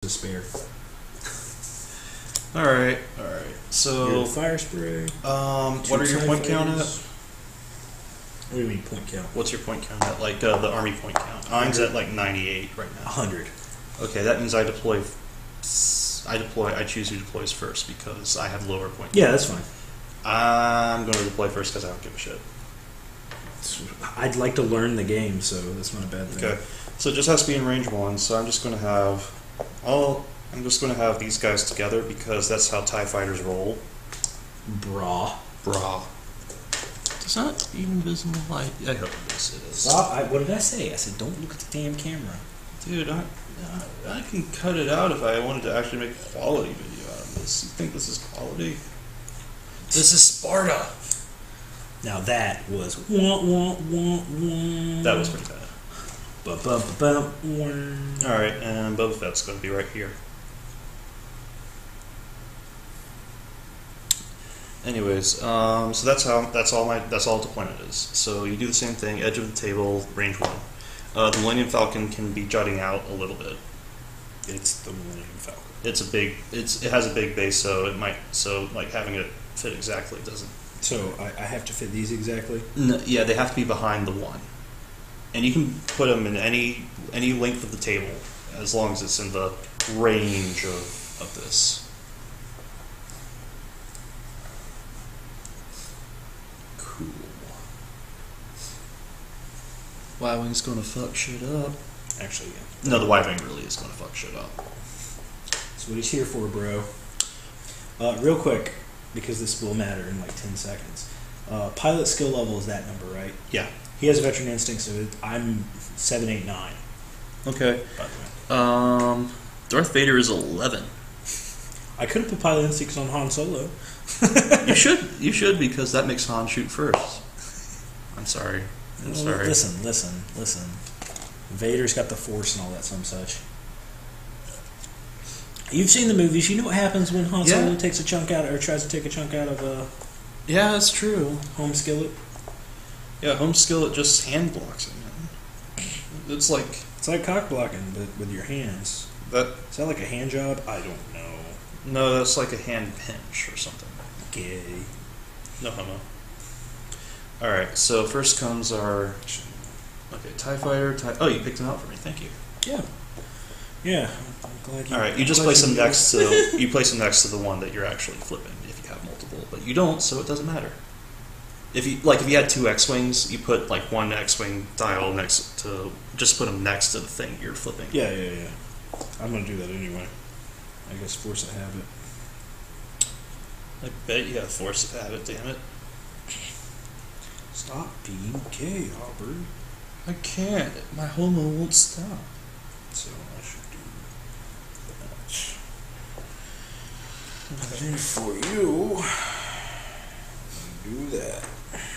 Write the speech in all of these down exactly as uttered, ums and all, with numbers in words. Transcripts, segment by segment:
to spare. Alright, alright. So Your fire spray. Um what are your point count at? What do you mean point count? What's your point count at? Like uh, the army point count. Mine's at like ninety-eight right now. A hundred. Okay, that means I deploy I deploy I choose who deploys first because I have lower point count. Yeah, that's fine. I'm gonna deploy first because I don't give a shit. I'd like to learn the game, so that's not a bad thing. Okay. So it just has to be in range one, so I'm just gonna have all I'm just gonna have these guys together because that's how TIE fighters roll. Brah. Brah. Does not even visible light. I hope it is. It is. Stop. I, what did I say? I said don't look at the damn camera. Dude, I, I can cut it out if I wanted to actually make a quality video out of this. You think this is quality? This is Sparta. Now that was wah, wah, wah, wah. That was pretty bad. Ba, ba, ba, ba, wah. Alright, and Boba Fett's going to be right here. Anyways, um, so that's how that's all my that's all deployment is. So you do the same thing, edge of the table, range one. Uh, the Millennium Falcon can be jutting out a little bit. It's the Millennium Falcon. It's a big. It's it has a big base, so it might so like having it fit exactly doesn't. So I, I have to fit these exactly. No, yeah, they have to be behind the one, and you can put them in any any length of the table as long as it's in the range of of this. Cool. Y-wing's gonna fuck shit up. Actually, yeah. No, the Y-wing really is gonna fuck shit up. That's what he's here for, bro. Uh, real quick, because this will matter in like ten seconds. Uh, pilot skill level is that number, right? Yeah. He has a veteran instinct, so it, I'm seven, eight, nine. Okay. By the way. Um, Darth Vader is eleven. I could have put pilot instincts on Han Solo. You should. You should because that makes Han shoot first. I'm sorry. I'm Well, sorry. Listen, listen, listen. Vader's got the Force and all that, some such. You've seen the movies. You know what happens when Han Solo Yeah. takes a chunk out, or tries to take a chunk out of a Yeah, that's true. home skillet. Yeah, home skillet just hand blocks it. Man. It's like It's like cock blocking, but with your hands. that. Is that like a hand job? I don't know. No, that's like a hand pinch or something. Gay. No homo. All right. So first comes our okay TIE fighter. TIE, oh, you picked him out for me. Thank you. Yeah. Yeah. I'm glad you. All right. You just glad place you them next to you place them next to the one that you're actually flipping if you have multiple, but you don't, so it doesn't matter. If you like, if you had two X-wings, you put like one X-wing dial next to just put them next to the thing you're flipping. Yeah, yeah, yeah. I'm gonna do that anyway. I guess force of habit. I bet you have force of habit. Damn it! Stop being gay, Aubrey. I can't. My homo won't stop. So I should do that. And then for you, do that.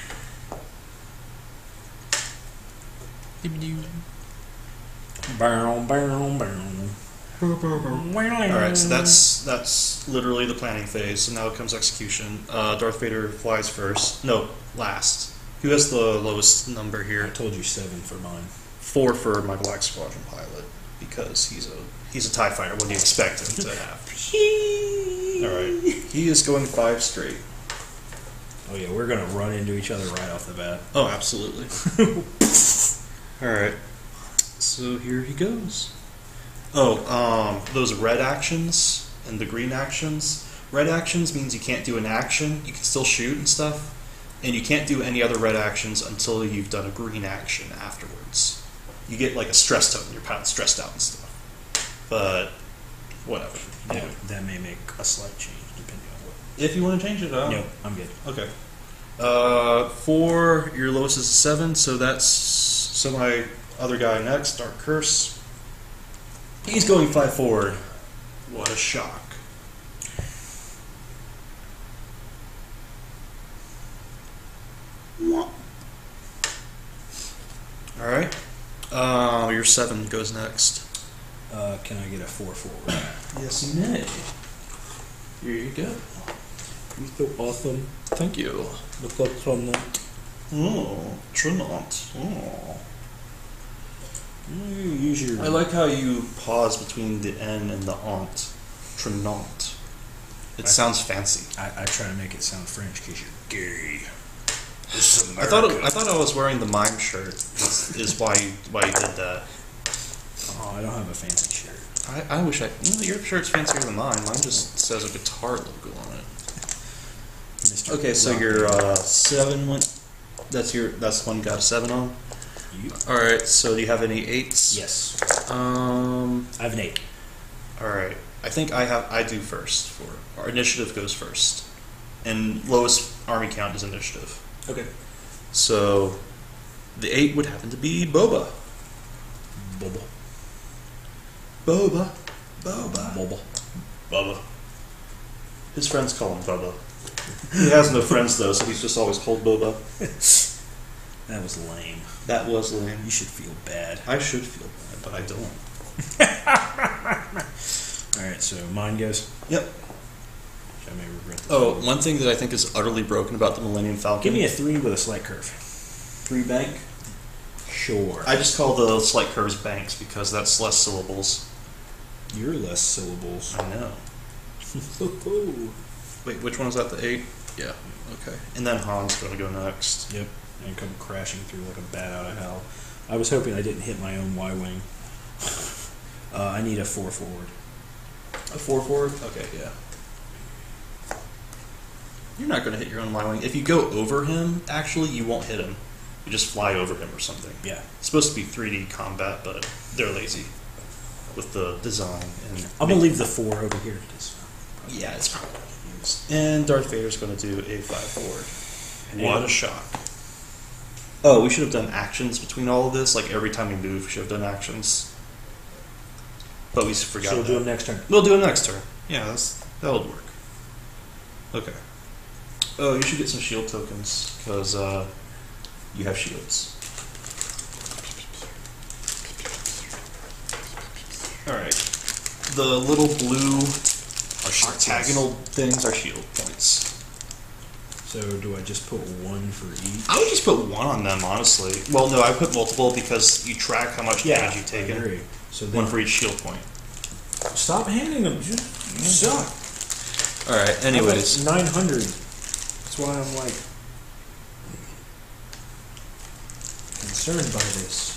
Bow, bow, bow. Alright, so that's that's literally the planning phase. So now comes execution. Uh, Darth Vader flies first. No, last. Who has the lowest number I here? told you seven for mine. Four for my Black Squadron pilot because he's a he's a TIE fighter. What do you expect him to have? Alright, he is going five straight. Oh yeah, we're gonna run into each other right off the bat. Oh, absolutely. Alright, so here he goes. Oh, um, those red actions and the green actions. Red actions means you can't do an action. You can still shoot and stuff. And you can't do any other red actions until you've done a green action afterwards. You get like a stress token. Your pilot's stressed out and stuff. But whatever. That, that may make a slight change depending on what. If you want to change it, uh, No, I'm good. Okay. Uh, four. Your lowest is a seven, so that's so my other guy next, Dark Curse. He's going five forward. What a shock. Alright. Uh, your seven goes next. Uh, can I get a four forward? Yes, you may. Here you go. You're so awesome. Thank you. Look like Trynant. Oh, Trynant. Oh. Mm, use your. I like how you pause between the N and the aunt. Trynant. It I, sounds fancy. I, I try to make it sound French because you're gay. I thought it, I thought I was wearing the mime shirt. Is, is why you why you did that. Oh, I don't have a fancy shirt. I, I wish I. You know, your shirt's fancier than mine. Mine just says a guitar logo on it. Mister Okay, so Rock your Band. uh, seven one. That's your. That's the one you got a seven on. You? All right. So do you have any eights? Yes. Um. I have an eight. All right. I think I have. I do first. For our initiative goes first, and lowest army count is initiative. Okay. So, the eight would happen to be Boba. Boba. Boba. Boba. Boba. Bubba. His friends call him Bubba. He has no friends though, so he's just always called Boba. That was lame. That was lame. You should feel bad. I should feel bad, but I don't. Alright, so mine goes. Yep. I may regret this. Oh, one thing that I think is utterly broken about the Millennium Falcon. Give me a three with a slight curve. three bank. Sure. I just call the slight curves banks because that's less syllables. You're less syllables. I know. Wait, which one is that? The eight? Yeah. Okay. And then Han's going to go next. Yep. And come crashing through like a bat out of hell. I was hoping I didn't hit my own Y-wing. uh, I need a four forward. A four forward? Okay, yeah. You're not going to hit your own Y-wing. If you go over him, actually, you won't hit him. You just fly over him or something. Yeah. It's supposed to be three D combat, but they're lazy with the design. And I'm going to leave the four over here. Because yeah, it's probably used. And Darth Vader's going to do a five forward. What a shock. Oh, we should have done actions between all of this. Like every time we move, we should have done actions. But we forgot. So we'll that. do them next turn. We'll do them next turn. Yeah, that's, that would work. Okay. Oh, you should get some shield tokens, because uh, you have shields. Alright. The little blue octagonal things are shield points. So do I just put one for each? I would just put one on them, honestly. Well, no, I put multiple because you track how much Yeah, damage you've I taken. agree. So then One for each shield point. stop handing them. You suck. Alright, anyways. nine hundred. That's why I'm like concerned by this.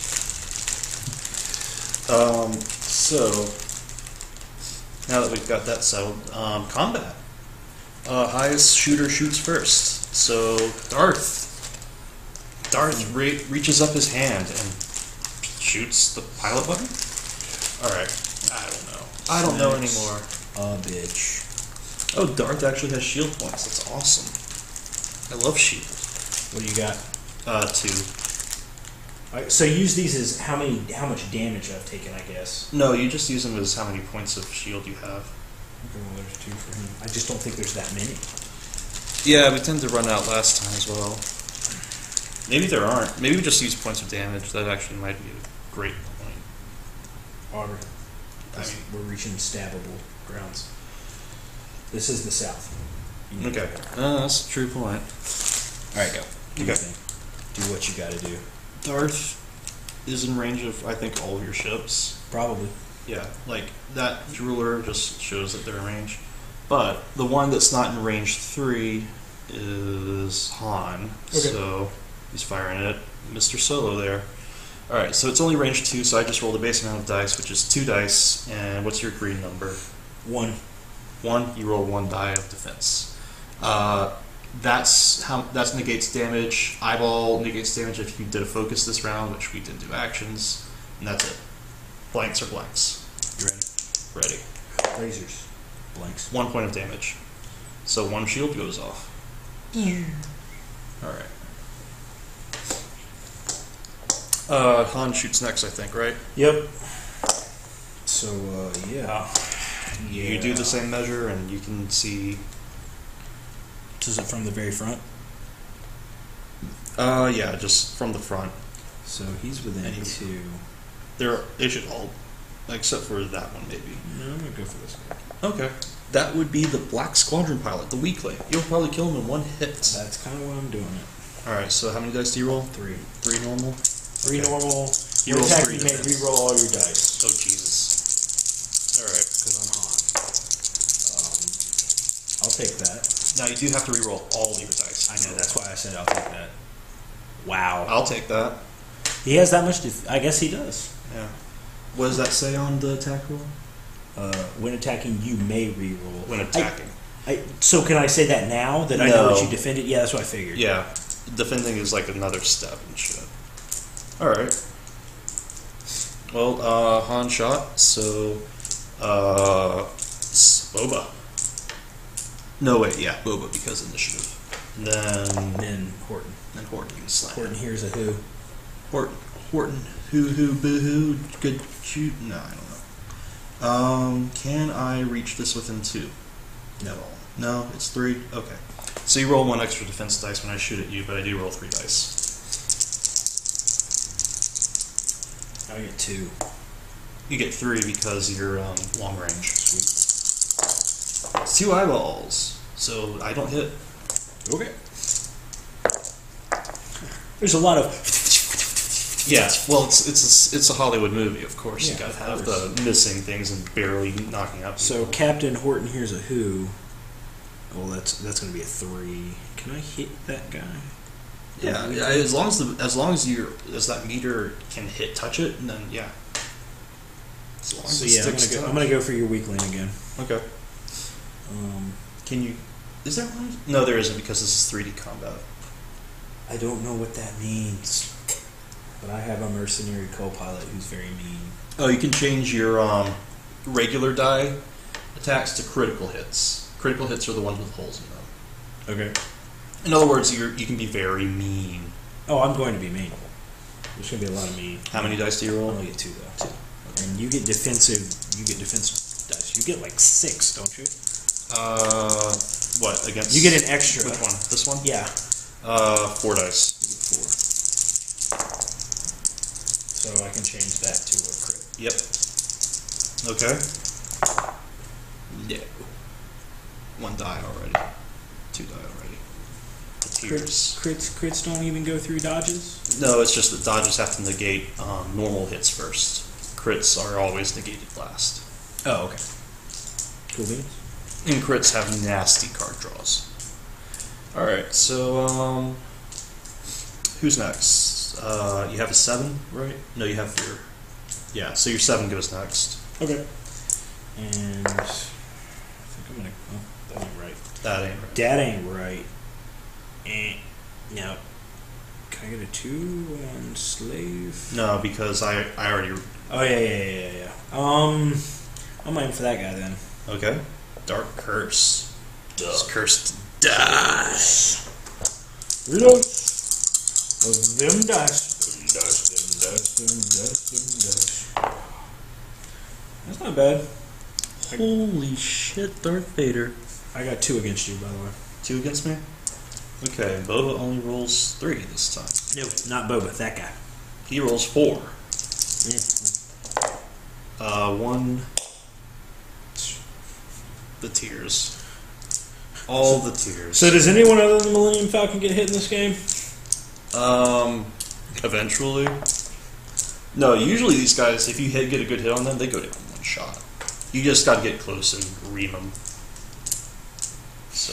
Um, so, now that we've got that settled, um, combat. Uh, highest shooter shoots first. So, Darth. Darth re- reaches up his hand and shoots the pilot button? Alright, I don't know. I don't know anymore. A bitch. Oh, Darth actually has shield points. That's awesome. I love shield. What do you got? Uh, two. Alright, so use these as how many, how much damage I've taken, I guess. No, you just use them as how many points of shield you have. Okay, well, there's two for him. I just don't think there's that many. Yeah, we tend to run out last time as well. Maybe there aren't. Maybe we just use points of damage. That actually might be a great point. Auburn. I mean, We're reaching stabbable grounds. This is the south. You need okay. to go. Uh, that's a true point. Alright, go. Do Okay. your thing. Do what you gotta do. Darth is in range of, I think, all of your ships. Probably. Yeah, like, that ruler just shows that they're in range. But the one that's not in range three is Han. Okay. So he's firing at Mister Solo there. Alright, so it's only range two, so I just roll the base amount of dice, which is two dice. And what's your green number? One. One, you roll one die of defense. Uh, that's how that negates damage. Eyeball negates damage if you did a focus this round, which we didn't do actions, and that's it. Blanks or blanks. You ready? Ready. Lasers. Blanks. One point of damage. So one shield goes off. Alright. Uh, Han shoots next, I think, right? Yep. So, uh, yeah. yeah. You do the same measure, and you can see. Is it from the very front? Uh, yeah, just from the front. So he's within And he- two. They're, they should all, except for that one, maybe. No, I'm gonna go for this guy. Okay. That would be the Black Squadron pilot, the weakling. You'll probably kill him in one hit. That's kind of why I'm doing it. Alright, so how many dice do you roll? Three. Three normal? Three Okay. normal, He When rolls attack, three you may defense. re-roll all your dice. Oh, Jesus. Alright. Because I'm hot. Um, I'll take that. Now, you do have to re-roll all your dice. I know, that's why I said I'll take that. Wow. I'll take that. He has that much def- I guess he does. Yeah. What does that say on the attack roll? Uh, when attacking, you may re-roll. When attacking. I, I, so can I say that now that I know No. that you defended? Yeah, that's what I figured. Yeah. Defending is like another step and shit. Alright. Well, uh, Han shot, so, uh, it's Boba. No, wait, yeah, Boba, because initiative. And then, And then Horton. then Horton can slam. Horton here's a who. Horton, Horton, hoo hoo boo hoo, good shoot. No, I don't know. Um, can I reach this within two? No. No, it's three? Okay. So you roll one extra defense dice when I shoot at you, but I do roll three dice. I get two. You get three because you're um, long range. Sweet. It's two eyeballs, so I don't hit. Okay. There's a lot of. Yeah, well, it's it's a, it's a Hollywood movie, of course. Yeah, you gotta of have course. the missing things and barely knocking out. So people. Captain Horton here's a who. Well, that's that's going to be a three. Can I hit that guy? Yeah, yeah, as long as the as long as you as that meter can hit touch it, then yeah. As long as So it yeah, I'm sticks gonna, go, to I'm gonna go for your weakling again. Okay. Um, Can you? Is there one? No, there isn't because this is three D combat. I don't know what that means, but I have a mercenary co-pilot who's very mean. Oh, you can change your um, regular die attacks to critical hits. Critical hits are the ones with holes in them. Okay. In other words, you you can be very mean. Oh, I'm going to be mean. There's going to be a lot of mean. How many dice do you I roll? only get two though. Two. And you get defensive. You get defensive dice. You get like six, don't you? Uh, what against? You get an extra. Which one? This one? Yeah. Uh, four dice. You get four. So I can change that to a crit. Yep. Okay. No. One die already. Two die already. The tears. Crits, crits, crits don't even go through dodges. No, it's just that dodges have to negate um, normal hits first. Crits are always negated last. Oh, okay. Cool beans. And crits have nasty card draws. Alright, so, um... who's next? Uh, you have a seven, right? No, you have your... Yeah, so your seven goes next. Okay. And... I think I'm gonna... Oh, that ain't right. That ain't right. That ain't right. Eh. No. Can I get a two on slave? No, because I, I already... Oh, yeah, yeah, yeah, yeah, yeah. Um... I'm aiming for that guy, then. Okay. Dark Curse. It's cursed to die. Reload. Of them dice. Them dice, them dice, them dice, them dice. That's not bad. Holy shit, Darth Vader. I got two against you, by the way. Two against me? Okay, Boba only rolls three this time. No, not Boba, that guy. He rolls four. Yeah. Uh, one... The tears. All the tears. So does anyone other than the Millennium Falcon get hit in this game? Um, eventually. No, usually these guys, if you hit, get a good hit on them, they go down in one shot. You just got to get close and ream them. So.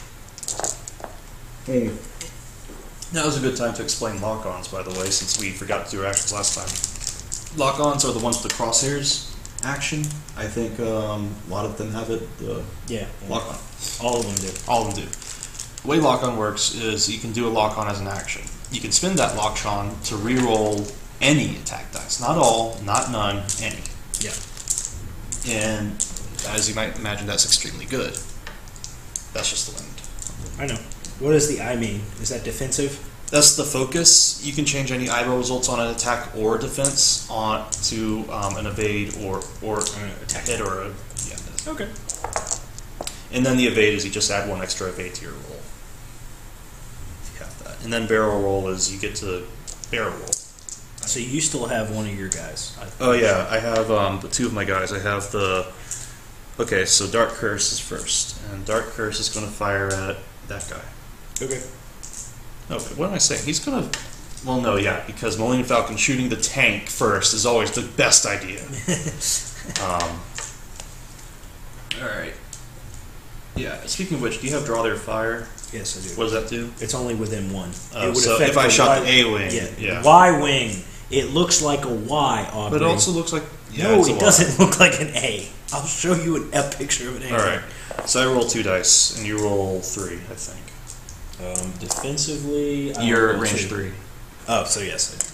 Hey. That was a good time to explain lock-ons, by the way, since we forgot to do our actions last time. Lock-ons are the ones with the crosshairs action. I think um, a lot of them have it. The Yeah. lock-on. All of them do. All of them do. The way lock-on works is you can do a lock-on as an action. You can spend that lock-on to re-roll any attack dice. Not all, not none, any. Yeah. And as you might imagine, that's extremely good. That's just the wind. I know. What does the I mean? Is that defensive? That's the focus. You can change any eyebrow results on an attack or defense on to um, an evade or or Uh, attack. hit or a yeah. Okay. And then the evade is you just add one extra evade to your roll. If you have that. And then barrel roll is you get to barrel roll. So you still have one of your guys. Oh yeah, I have um, the two of my guys. I have the okay. So Dark Curse is first, and Dark Curse is going to fire at that guy. Okay. Okay, what am I saying? He's going to Well, no, yeah, because Millennium Falcon shooting the tank first is always the best idea. um, Alright. Yeah, speaking of which, do you have Draw Their Fire? Yes, I do. What does that do? It's only within one. Uh, it would so affect if I the shot y, the A wing, yeah, yeah. Y wing, it looks like a Y, Aubrey. But it also looks like... Yeah, no, it's a it Y. doesn't look like an A. I'll show you an, a picture of an A. Alright, so I roll two dice, and you roll three, I think. Um, defensively... I You're roll at range two. three. Oh, so yes, I do.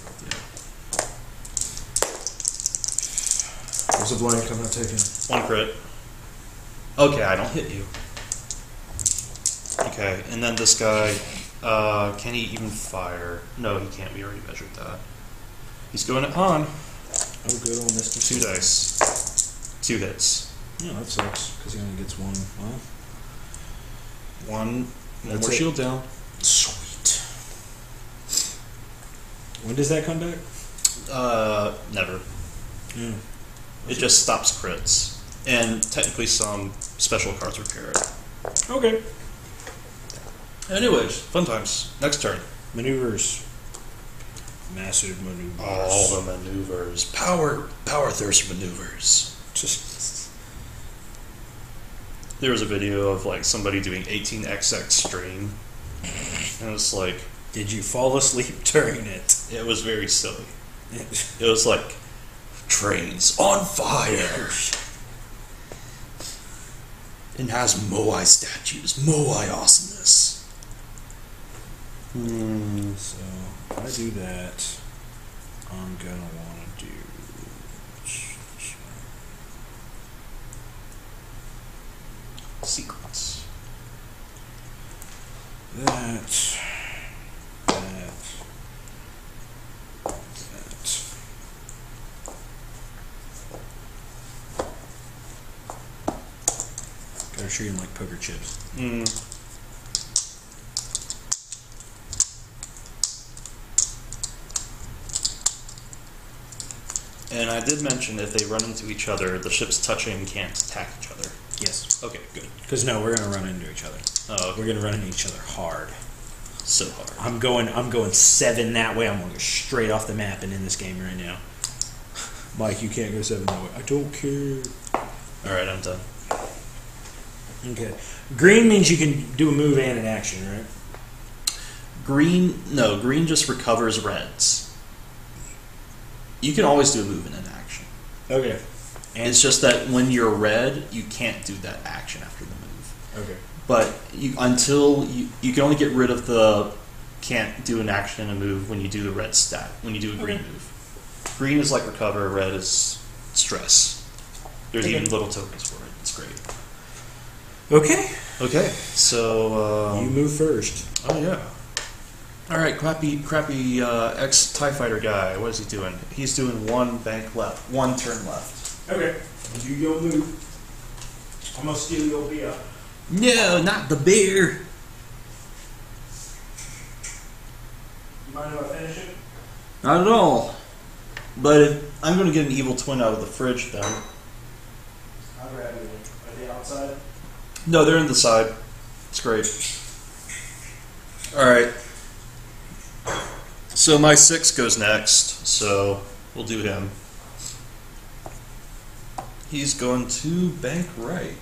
There's a blank, I'm not taking. One crit. Okay, I don't hit you. Okay, and then this guy, uh, can he even fire? No, he can't. We already measured that. He's going at Han. Oh, good on Mister Two dice. Two hits. Yeah, that sucks, because he only gets one. Well, One, one That's more it. shield down. sweet. When does that come back? Uh, never. Yeah. It just stops crits. And technically some special cards repair it. Okay. Anyways, fun times. Next turn. Maneuvers. Massive maneuvers. All the maneuvers. Power, power thirst maneuvers. Just... There was a video of like somebody doing eighteen X X stream, and it's like Did you fall asleep during it? it was very silly. It was like trains on fire. It has Moai statues. Moai awesomeness. Hmm. So, if I do that, I'm gonna want to do... Secrets. That... That... That... Gotta treat them like poker chips. Hmm. And I did mention if they run into each other, the ships touching can't attack each other. Yes. Okay, good. Because no, we're gonna run into each other. Oh, We're gonna run into each other hard. so hard. I'm going. I'm going seven that way. I'm going to go straight off the map and in this game right now. Mike, you can't go seven that way. I don't care. All right, I'm done. Okay. Green means you can do a move and an action, right? Green, no, green just recovers reds. You can always do a move and an action. Okay. And It's just that when you're red, you can't do that action after the move. okay. But you, until you, you can only get rid of the can't do an action and a move when you do the red stat, when you do a green Okay. move. Green is like recover, red is stress. There's Okay. even little tokens for it. It's great. Okay. Okay, so... Um, You move first. Oh, yeah. Alright, crappy, crappy uh, ex-TIE fighter guy. What is he doing? He's doing one bank left, one turn left. Okay. Do your move. I'm gonna steal your beer. No, not the beer. You mind if I finish it? Not at all. But if, I'm going to get an evil twin out of the fridge, then. I'll grab you one. Are they outside? No, they're in the side. It's great. Alright. So my six goes next, so we'll do him. He's going to bank right.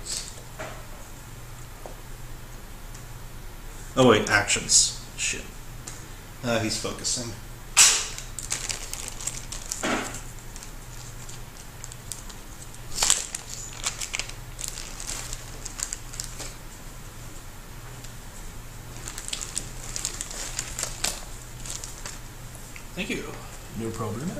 Oh wait, actions. Shit. Uh, he's focusing. Thank you. No problem.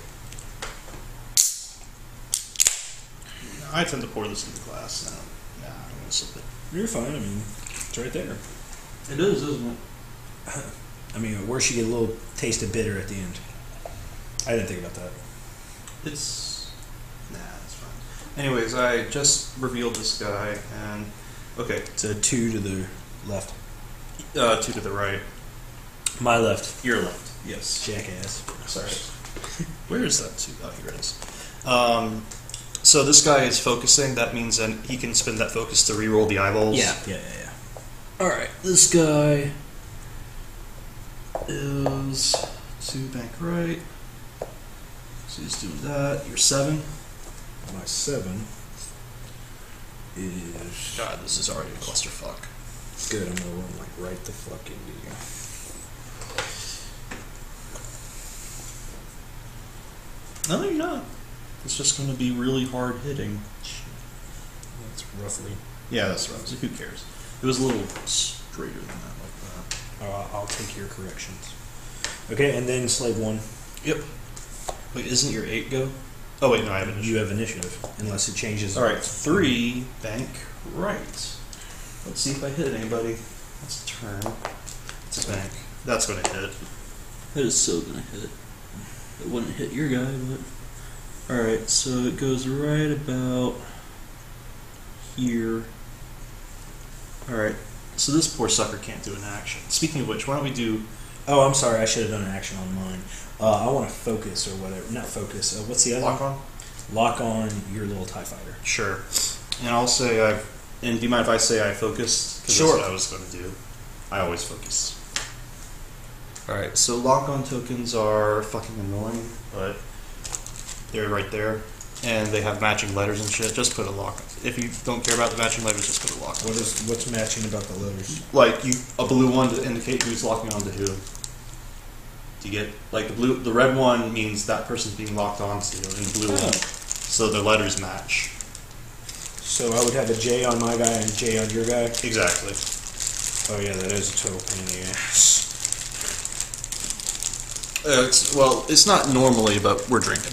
I tend to pour this in the glass now. Nah, I'm gonna sip it. You're fine. I mean, it's right there. It is, isn't it? I mean, at worst, you get a little taste of bitter at the end. I didn't think about that. It's nah, it's fine. Anyways, I just revealed this guy, and okay, It's a two to the left. uh, two to the right, My left. your left. Yes. Jackass. Sorry. Where is that two? Oh, here it is. Um, so this guy is focusing. That means that he can spend that focus to reroll the eyeballs. Yeah, yeah, yeah, yeah. All right. This guy is Two bank right. So he's doing that. You're seven. My seven is... God, this is already a clusterfuck. Good, I'm gonna run like right the fuck into you. No, you're not. It's just going to be really hard hitting. That's roughly... Yeah, that's right. So who cares? It was a little straighter than that, like that. Uh, I'll take your corrections. Okay, and then slave one. Yep. Wait, isn't your eight go? Oh wait, no, I have initiative. You have initiative, unless it changes. All right, three bank right. Let's see if I hit anybody. That's a turn. It's a bank. That's going to hit. That is so going to hit. It wouldn't hit your guy, but all right. So it goes right about here. All right. So this poor sucker can't do an action. Speaking of which, why don't we do? Oh, I'm sorry. I should have done an action on mine. Uh, I want to focus or whatever. Not focus. Uh, what's the other? Lock one? on. Lock on your little TIE fighter. Sure. And I'll say I. And do you mind if I say I focused? Because Sure. that's what I was going to do. I always focus. Alright, so lock-on tokens are fucking annoying, but they're right there. And they have matching letters and shit. Just put a lock on. If you don't care about the matching letters, just put a lock on. What is what's matching about the letters? Like you, a blue one to indicate who's locking on to who. Do you get like the blue? The red one means that person's being locked on to, and the blue Oh. one, so the letters match. So I would have a J on my guy and a J on your guy. Exactly. Oh yeah, that is a total pain in the ass. Uh, it's, well, it's not normally, but we're drinking.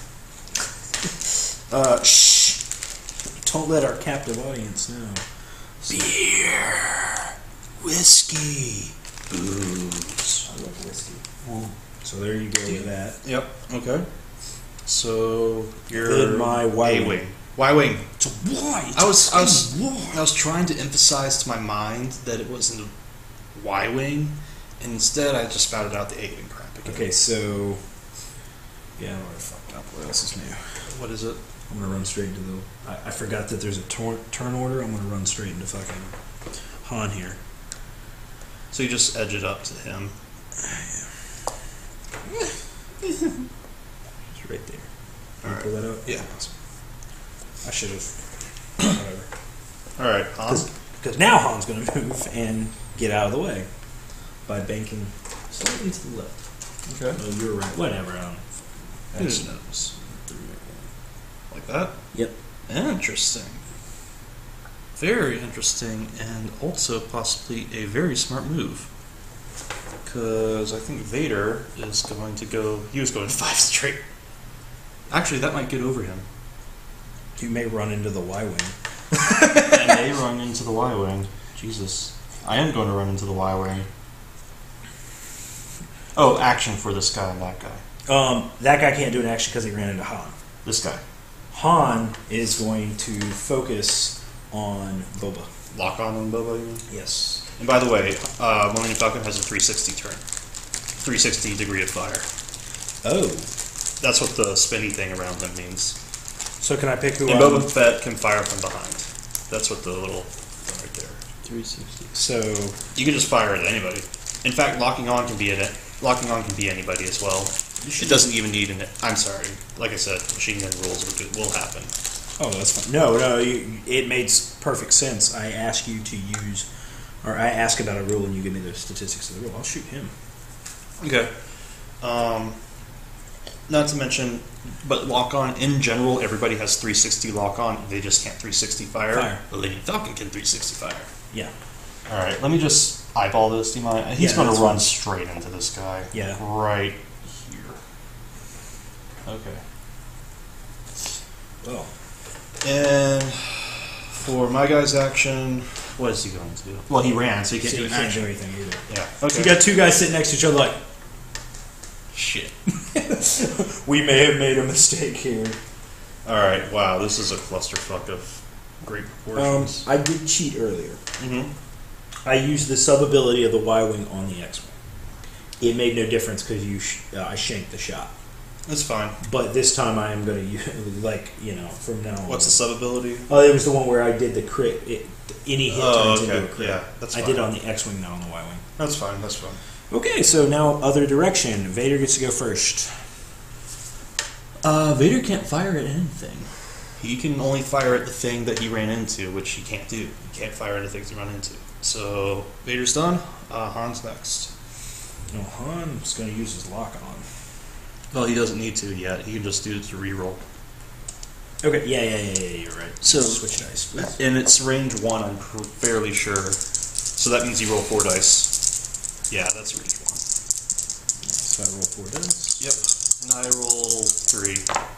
Uh, shh! Don't let our captive audience know. Beer, whiskey, booze. I love whiskey. So there you go with that. Yep. Okay. So you're Then my Y A wing. wing. Y wing. It's a Y. It's I was a I was Y. I was trying to emphasize to my mind that it wasn't a Y wing, and instead I just spouted out the A wing crap again. Okay, so yeah, I already fucked up. What else is new? What is it? I'm gonna run straight into the. I, I forgot that there's a tor- turn order. I'm gonna run straight into fucking Han here. So you just edge it up to him. It's right there. Can you Alright. pull that up? Yeah. Awesome. I should have. Whatever. All right, Han. Because now Han's gonna move and get out of the way by banking slightly to the left. Okay. Oh, you're right. Whatever. I don't know. Who knows? Like that? Yep. Interesting. Very interesting, and also possibly a very smart move. Because I think Vader is going to go. He was going five straight. Actually, that might get over him. You may run into the Y wing. I may run into the Y wing. Jesus, I am going to run into the Y wing. Oh, action for this guy and that guy. Um, that guy can't do an action because he ran into Han. This guy. Han is going to focus on Boba. Lock on on Boba, you mean? Yes. And by the way, uh, Millennium Falcon has a three sixty turn. three sixty degree of fire. Oh. That's what the spinny thing around him means. So can I pick who And I'm... Boba Fett can fire from behind. That's what the little thing right there. three sixty. So... You can just fire at anybody. In fact, locking on can be in it. Locking on can be anybody as well. It doesn't even need an. I'm sorry. Like I said, machine gun rules will, will happen. Oh, that's fine. No, no, you, it made perfect sense. I ask you to use... Or I ask about a rule and you give me the statistics of the rule. I'll shoot him. Okay. Um, not to mention, but lock on in general, everybody has three sixty lock on. They just can't three sixty fire. Fire. The Millennium Falcon can three sixty fire. Yeah. All right. Let me just eyeball this. Do you mind? He's Yeah, going to that's run fine. straight into this guy. Yeah. Right here. Okay. Well. And for my guy's action, what is he going to do? Well, he ran, so he can't So do you an can't action. do anything either. Yeah. Okay. You got two guys sitting next to each other like... Shit. We may have made a mistake here. All right. Wow. This is a clusterfuck of great Um, proportions. I did cheat earlier. mm-hmm. I used the sub ability of the Y-wing on the X-wing. It made no difference because you sh- uh, I shanked the shot. That's fine. But this time I am going to use, like, you know, from now on. What's the sub ability? Oh, it was the one where I did the crit. It, any hit Oh, turns okay. into a crit. Yeah, that's I fine. did it on the X-wing, not on the Y-wing. That's fine. That's fine. Okay, so now other direction. Vader gets to go first. Uh, Vader can't fire at anything. He can only fire at the thing that he ran into, which he can't do. He can't fire at the things he run into. So Vader's done. Uh, Han's next. No, Han's going to use his lock on. Well, he doesn't need to yet. He can just do it to reroll. Okay, yeah, yeah, yeah, yeah, you're right. So switch dice, please. And it's range one, I'm fairly sure. So that means you roll four dice. Yeah, that's range one. So I roll four dice. Yep. And I roll three.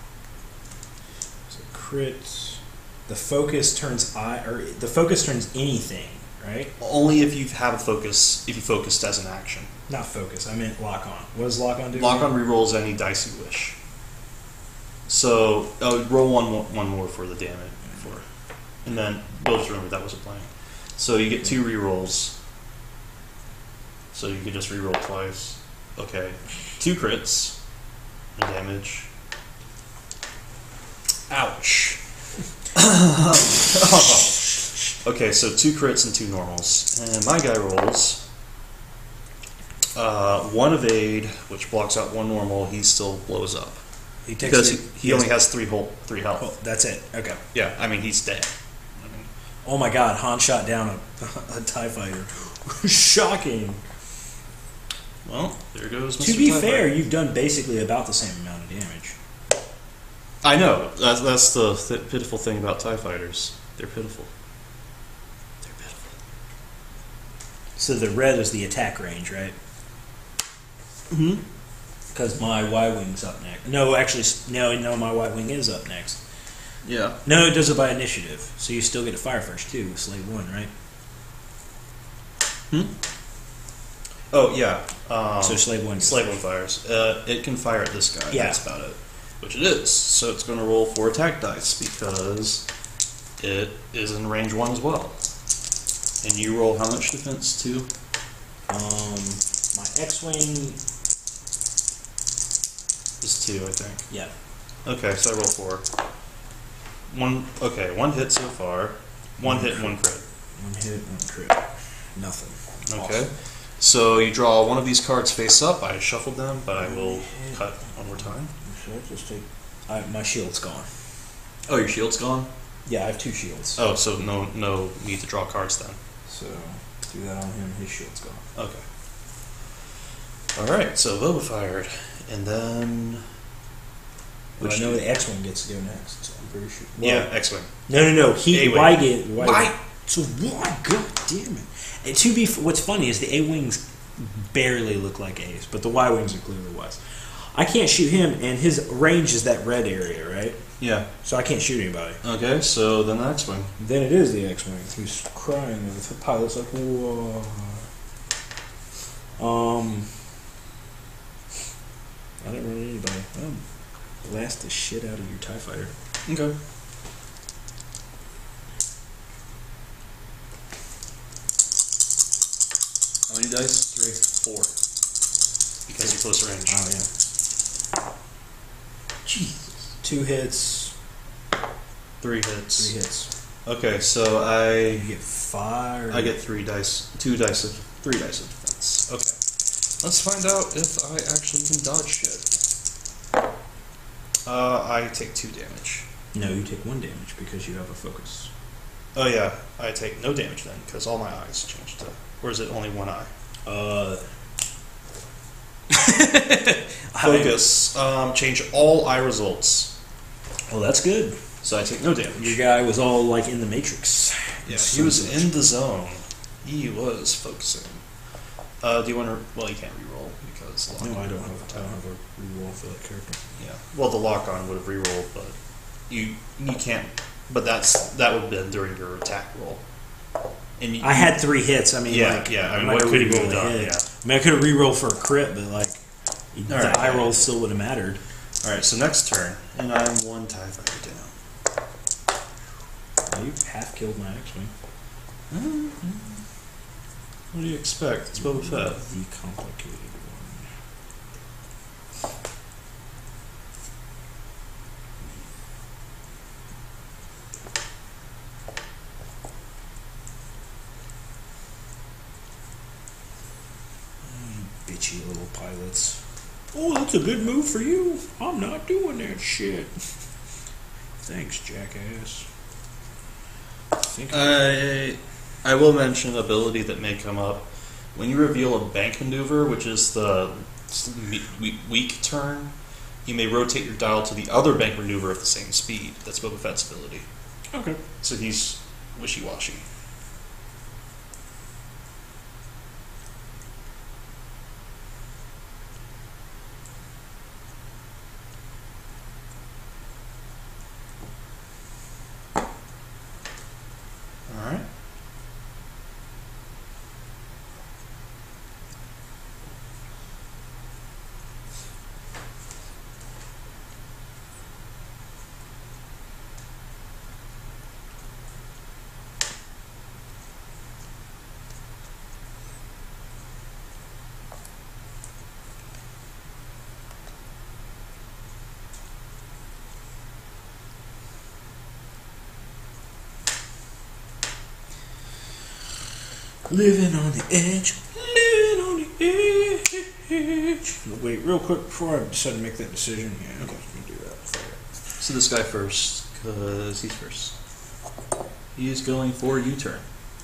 So crit. The focus turns I or the focus turns anything, right? Only if you have a focus. If you focused as an action. Not focus. I meant lock on. What does lock on do? Lock on rerolls any dice you wish. So oh, roll one more, one more for the damage for, and then we'll just remember that was a plan. So you get two rerolls. So you could just reroll twice. Okay, two crits and damage. Ouch. Okay, so two crits and two normals, and my guy rolls uh, one evade, which blocks out one normal. He still blows up. He takes Because it, he, he only has three whole, three health. Oh, that's it. Okay. Yeah, I mean he's dead. I mean, Oh my God! Han shot down a, a TIE fighter. Shocking. well, there goes. Mister To be TIE fair, Fighter. you've done basically about the same amount of damage. I know that's that's the th- pitiful thing about TIE fighters. They're pitiful. They're pitiful. So the red is the attack range, right? Hmm. Because my Y-wing's up next. No, actually, s- no, no, my Y-wing is up next. Yeah. No, it does it by initiative, so you still get to fire first too, with Slave One, right? Hmm. Oh yeah. Um, So Slave One. goes Slave One first. fires. Uh, it can fire at this guy. Yeah. That's about it. Which it is. So it's going to roll four attack dice because it is in range one as well. And you roll how much defense? Two. Um, my X-wing. Is two, I think. Yeah. Okay, so I roll four. One. Okay, one hit so far. One hit and one crit. One hit, one crit. Nothing. Okay. Awesome. So you draw one of these cards face up. I shuffled them, but I will cut one more time. So I just take. I, my shield's gone. Oh, your shield's gone? Yeah, I have two shields. Oh, so no no need to draw cards then. So do that on him. His shield's gone. Okay. Alright, so Boba fired. And then... But I know the X-wing gets to go next, so I'm pretty sure. Well, yeah, X-Wing. No, no, no. He A-wing. why get why? Why? So why? God damn it! And to be, f- what's funny is the A wings barely look like A's, but the Y wings are clearly Y's. I can't shoot him, and his range is that red area, right? Yeah. So I can't shoot anybody. Okay, so then the X-Wing. Then it is the X-wing who's crying, and the pilot's like, "Whoa." Um, I didn't run into anybody. I'll blast the shit out of your TIE fighter. Okay. How many dice? Three. Four. Because you're close range. Oh yeah. Jesus. Two hits. Three hits. Three hits. Okay, so I You get five. I get three dice, two dice of three dice of defense. Okay, let's find out if I actually can dodge shit. Uh, I take two damage. No, you take one damage because you have a focus. Oh yeah, I take no damage then because all my eyes changed to. Or is it only one eye? Uh. Focus. Um, change all eye results. Well, that's good. So I take no damage. Your guy was all like in the Matrix. Yeah, he was in the zone. He was focusing. Uh, do you want to? Well, you can't reroll because. No, I don't have. I don't have a reroll for that character. Yeah. Well, the lock on would have rerolled, but you you can't. But that's that would have been during your attack roll. And you, I had three hits. I mean, Yeah, like, yeah, I mean, might what have could he rerolled have a done? hit. Yeah. I mean, I could have rerolled for a crit, but like the All right, eye yeah, roll yeah. still would have mattered. All right. So next turn, and I'm one TIE fighter down. Well, you half killed my X-wing. What do you expect? It's Boba Fett. The complicated one. pilots. Oh, that's a good move for you. I'm not doing that shit. Thanks, jackass. Think I I will mention an ability that may come up when you reveal a bank maneuver, which is the weak turn. You may rotate your dial to the other bank maneuver at the same speed. That's Boba Fett's ability. Okay. So he's wishy-washy. Alright. Living on the edge, living on the edge. Wait, real quick before I decide to make that decision. Yeah, okay, let me do that. So this guy first, because he's first. He's going for a U-turn.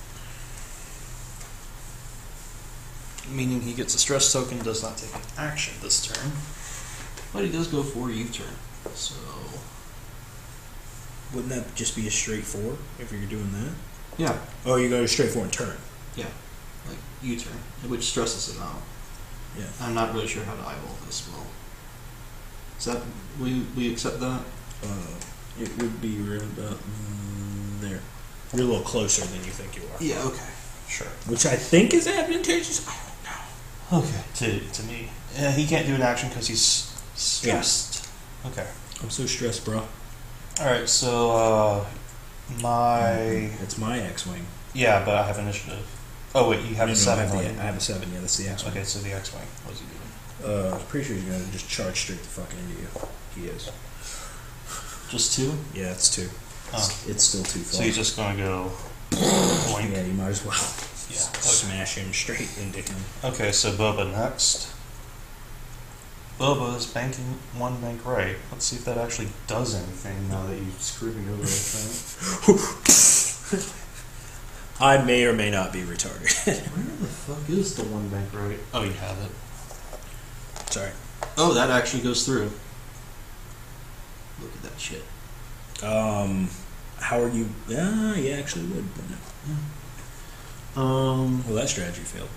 Meaning he gets a stress token, does not take an action this turn. But he does go for a U-turn. So... Wouldn't that just be a straight four if you're doing that? yeah. Oh, you go straight four and turn. Yeah. Like U-turn, which stresses him out. Yeah. I'm not really sure how to eyeball this well. Is that... We, we accept that? Uh, it would be right about mm, there. You're a little closer than you think you are. Yeah, okay. Sure. Which I think is advantageous. I don't know. Okay. To, to me. Yeah, he can't do an action because he's stressed. Yeah. Okay. I'm so stressed, bro. Alright, so, uh... my... It's my X-Wing. Yeah, but I have initiative. Oh, wait, you have No, a no, seven. I have, on the, you. I have a seven, yeah, that's the X-Wing. Okay, so the X-Wing. What's he doing? Uh, I'm pretty sure he's going to just charge straight the fuck into you. He is. Just two? Yeah, it's two. Oh. It's, it's still too far. So he's just going to go... boink. Yeah, you might as well. Yeah. Smash him straight into him. Okay, so Boba next. Boba is banking one bank right. Let's see if that actually does anything now that you screwed me over like that. I may or may not be retarded. Where the fuck is the one bank right? Oh, you have it. Sorry. Oh, that actually goes through. Look at that shit. Um, how are you? Ah, yeah, actually would, wouldn't it? Yeah. Um. Well, that strategy failed.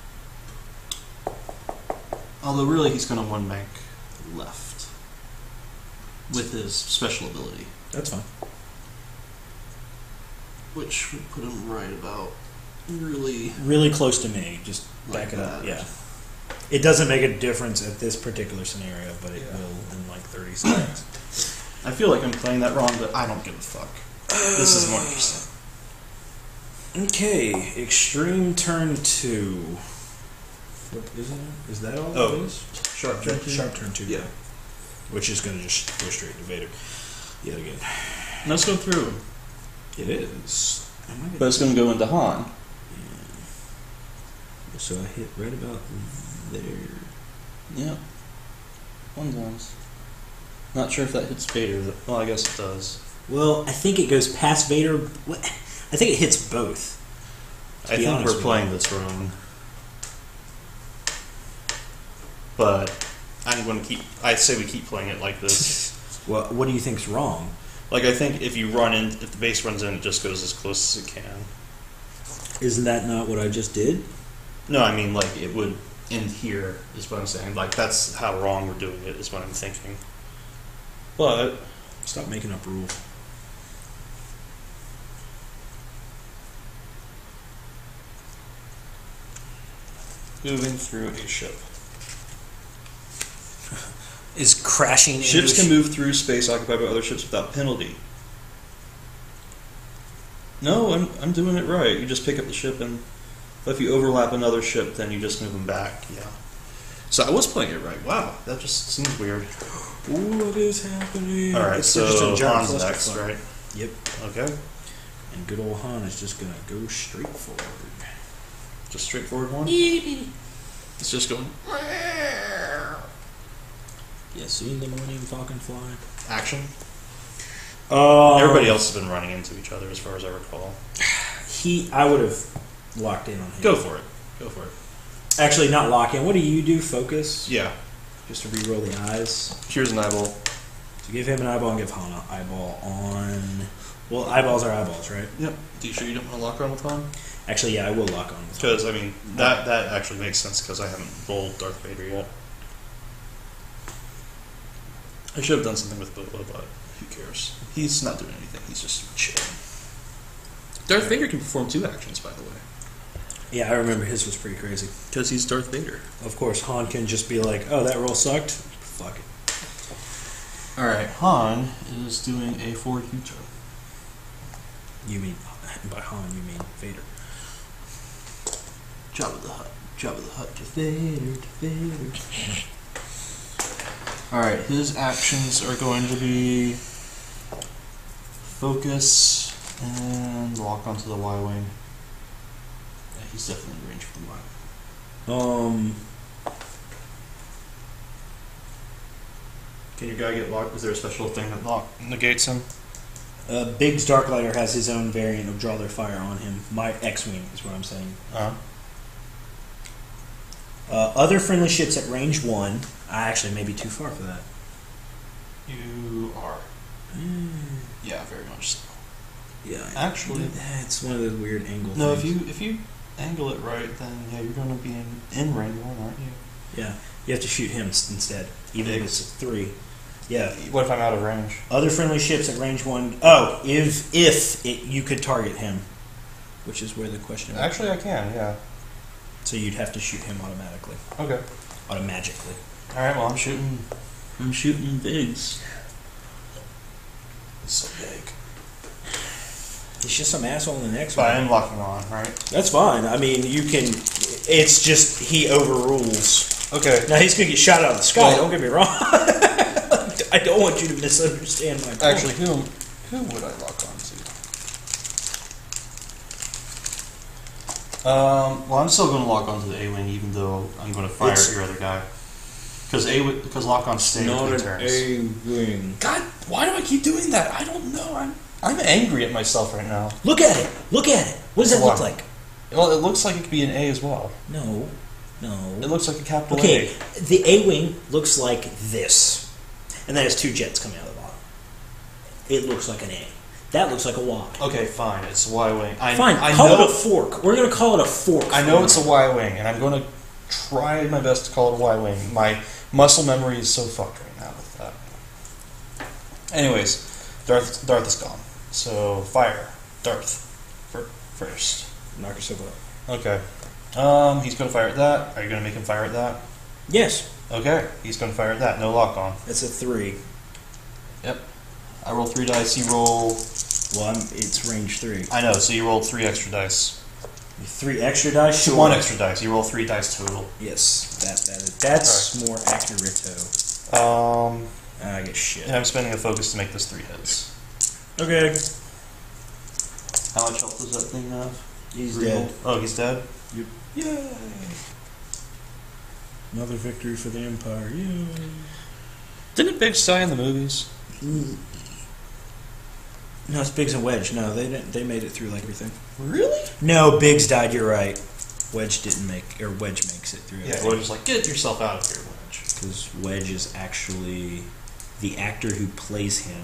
Although really, he's going to one bank left with his special ability, That's fine. which would put him right about really. Really close to me. Just Like back it up. that. Yeah. It doesn't make a difference at this particular scenario, but it Yeah. will in like thirty seconds. I feel like I'm playing that wrong, but I don't give a fuck. This is more interesting. Okay, extreme turn two. What is it? Is that all Oh, it is? Sharp turn two? Sharp turn two. Yeah. Which is going to just go straight to Vader. Yet again. Let's go through. It is. Am I gonna- But it's going to go into Han. Yeah. So I hit right about there. Yeah. One does. Not sure if that hits Vader. Well, I guess it does. Well, I think it goes past Vader. What? I think it hits both. to I be think honest we're with playing you. this wrong. But I'm going to keep... I say we keep playing it like this. Well, what do you think's wrong? Like, I think if you run in... If the base runs in, it just goes as close as it can. Isn't that not what I just did? No, I mean, like, it would end here, is what I'm saying. Like, that's how wrong we're doing it, is what I'm thinking. But... Stop making up rules. Moving through a ship. Is crashing Ships into can move through space occupied by other ships without penalty. No, I'm I'm doing it right. You just pick up the ship, and if you overlap another ship, then you just move them back. Yeah. So I was playing it right. Wow, that just seems weird. What is happening? All right, It's just a so giant Han's clusterfuck. next, right? Yep. Okay. And good old Han is just gonna go straight forward. Just straightforward one. It's just going. Yeah, seen the Millennium Falcon fly. Action. Uh, Everybody else has been running into each other, as far as I recall. He, I would have locked in on him. Go for it. Go for it. Actually, not lock in. What do you do? Focus? Yeah. Just to re-roll the eyes. Here's an eyeball. So give him an eyeball and give Han an eyeball on... Well, eyeballs are eyeballs, right? Yep. Do you sure you don't want to lock on with Han? Actually, yeah, I will lock on with Han. Because, I mean, that, that actually makes sense, because I haven't rolled Darth Vader yet. I should have done something with Boba, but who cares? He's not doing anything. He's just chilling. Darth Vader can perform two actions, by the way. Yeah, I remember his was pretty crazy. Because he's Darth Vader. Of course, Han can just be like, oh, that roll sucked? Fuck it. Alright, Han is doing a forward U-turn. You mean, by Han, you mean Vader. Jabba the Hutt. Jabba the Hutt to Vader, to Vader. Alright, his actions are going to be focus and lock onto the Y-Wing. Yeah, he's definitely in range for the Y-Wing. Um, Can your guy get locked? Is there a special thing that lock negates him? uh, Biggs Darklighter has his own variant of draw their fire on him. My X-Wing is what I'm saying. Uh-huh. Uh, other friendly ships at range one. I actually may be too far for that. You are. Mm. Yeah, very much so. Yeah, Actually- it's one of those weird angle No, if things. you if you angle it right, then yeah, you're going to be in, in range one, aren't you? Yeah, you have to shoot him s- instead, even if it's a three. Yeah. What if I'm out of range? Other friendly ships at range one. Oh, if if it, you could target him, which is where the question. Actually, I can. Yeah. So you'd have to shoot him automatically, Okay. automatically. All right. Well, I'm shooting. I'm shooting Biggs. It's so big. It's just some asshole in the next But I one. am locking on, right? That's fine. I mean, you can. It's just he overrules. Okay. Now he's gonna get shot out of the sky. Well- don't get me wrong. I don't want you to misunderstand my point. Actually, who who would I lock on to? Um. Well, I'm still going to lock onto the A-wing, even though I'm going to fire It's- at your other guy. Because A because lock on stays not with an turns. A-wing. God, why do I keep doing that? I don't know. I'm I'm angry at myself right now. Look at it. Look at it. What does that Why? look like? Well, it looks like it could be an A as well. No, no. It looks like a capital Okay, A. the A-wing looks like this, and that has two jets coming out of the bottom. It looks like an A. That looks like a Y. Okay, fine. It's a Y-wing. I, Fine, I call know, it a fork. We're going to call it a fork. I know it's a Y-wing, and I'm going to try my best to call it a Y-wing. My muscle memory is so fucked right now with that. Anyways, Darth Darth is gone. So fire Darth for, first. Knock yourself out. Okay. Um, he's going to fire at that. Are you going to make him fire at that? Yes, Okay. He's going to fire at that. No lock on. it's a three. Yep. I roll three dice. You roll. Well, I'm, it's range three. I know. So you rolled three extra dice. Three extra dice? Sure. One extra dice. You roll three dice total. Yes, that, that is, that's more accurate. Um, I get shit. and I'm spending a focus to make this three hits. Okay. How much health does that thing have? He's Three dead. health? Oh, he's dead? Yay! Another victory for the Empire. Yay! Didn't Biggs die in the movies? No, it's Biggs and Wedge. No, they didn't. They made it through like everything. Really? No, Biggs died. You're right. Wedge didn't make, or Wedge makes it through. Yeah, Wedge was like, get yourself out of here, Wedge. Because Wedge is actually the actor who plays him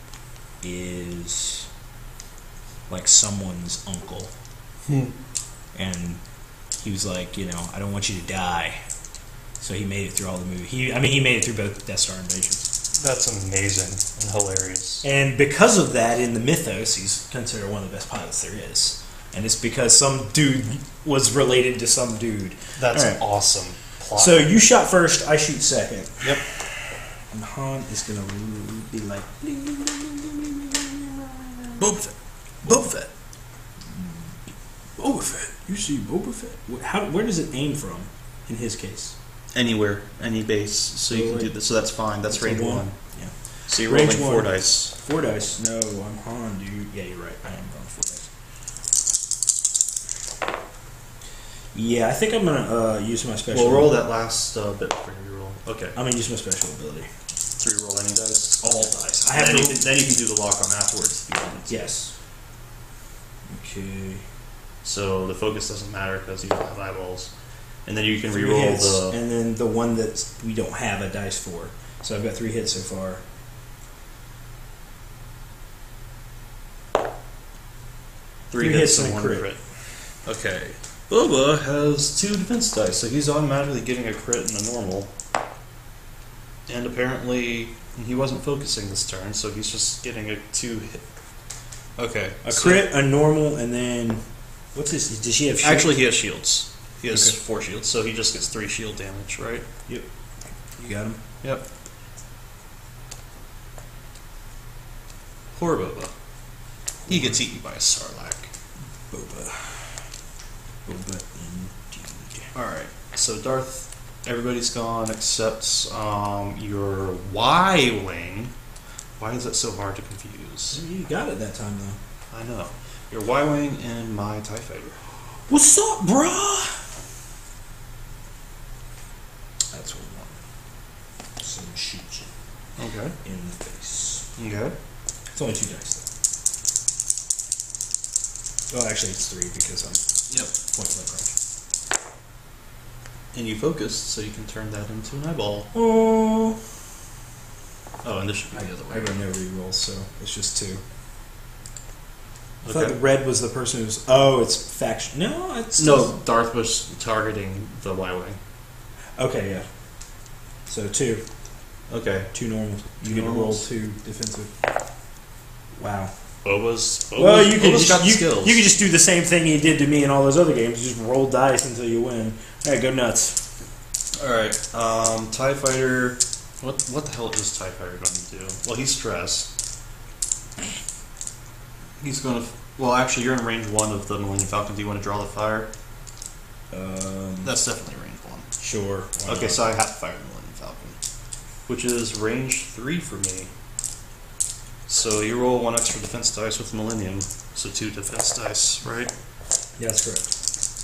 is like someone's uncle, Hmm. and he was like, you know, I don't want you to die. So he made it through all the movies. He, I mean, he made it through both Death Star invasions. That's amazing and hilarious. And because of that, in the mythos, he's considered one of the best pilots there is. And it's because some dude was related to some dude. That's All an right. awesome plot. So you shot first, I shoot second. Yep. And Han is going to be like... Boba Fett. Boba Fett. Boba Fett. You see Boba Fett? Wh- How, where does it aim from, in his case? Anywhere, any base, so you can do this. So that's fine. That's That's a range one. one. Yeah. So you're Range rolling four one. dice. Four dice. No, I'm Han, dude. Yeah, you're right. I am going four dice. Yeah, I think I'm gonna uh, use my special. We'll roll that last uh, bit for your roll. Okay. I'm gonna use my special ability. Three roll any dice? All dice. I I have then, to. you can, then you can do the lock on afterwards if you want. Yes. Okay. So the focus doesn't matter because you don't have eyeballs. And then you can Three re-roll hits, the... and then the one that we don't have a dice for. So I've got three hits so far. Three, Three hits, hits and and one a crit. Okay. Boba has two defense dice, so he's automatically getting a crit and a normal. And apparently he wasn't focusing this turn, so he's just getting a two hit. Okay. A so- crit, a normal, and then what's this? Does she have shield? Actually, he has shields. He has Okay. four shields, so he just gets three shield damage, right? You got him. Yep. Poor Boba. He gets eaten by a Sarlacc. Boba. Boba indeed. Alright, so Darth, everybody's gone except um, your Y-Wing. Why is that so hard to confuse? You got it that time though. I know. Your Y-Wing and my TIE Fighter. What's up, brah? That's what we want. So shoot you Okay. in the face. Okay. It's only two dice though. Well, actually, it's three because I'm Yep. point blank range. And you focus, so you can turn that into an eyeball. Oh. Oh, and this should be I, the other I way. got no rerolls, so it's just two. I Okay. thought the red was the person who's. Oh, it's faction. No, it's No, Darth was targeting the Y-Wing. Okay, yeah. So two, Okay. two normals. You Two get to roll normals. two defensive. Wow. Boba's, Boba's, Well, you could Boba's just got the you, skills. you could just do the same thing he did to me in all those other games. Just roll dice until you win. All right, go nuts. Alright, um, TIE Fighter. What what the hell is TIE Fighter going to do? Well, he's stressed. He's going to. Well, actually, you're in range one of the Millennium Falcon. Do you want to draw the fire? Um, That's definitely range one. sure. why Okay, not? so I have to fire the Millennium Falcon, which is range three for me. So you roll one extra defense dice with Millennium, so two defense dice, right? Yeah, that's correct.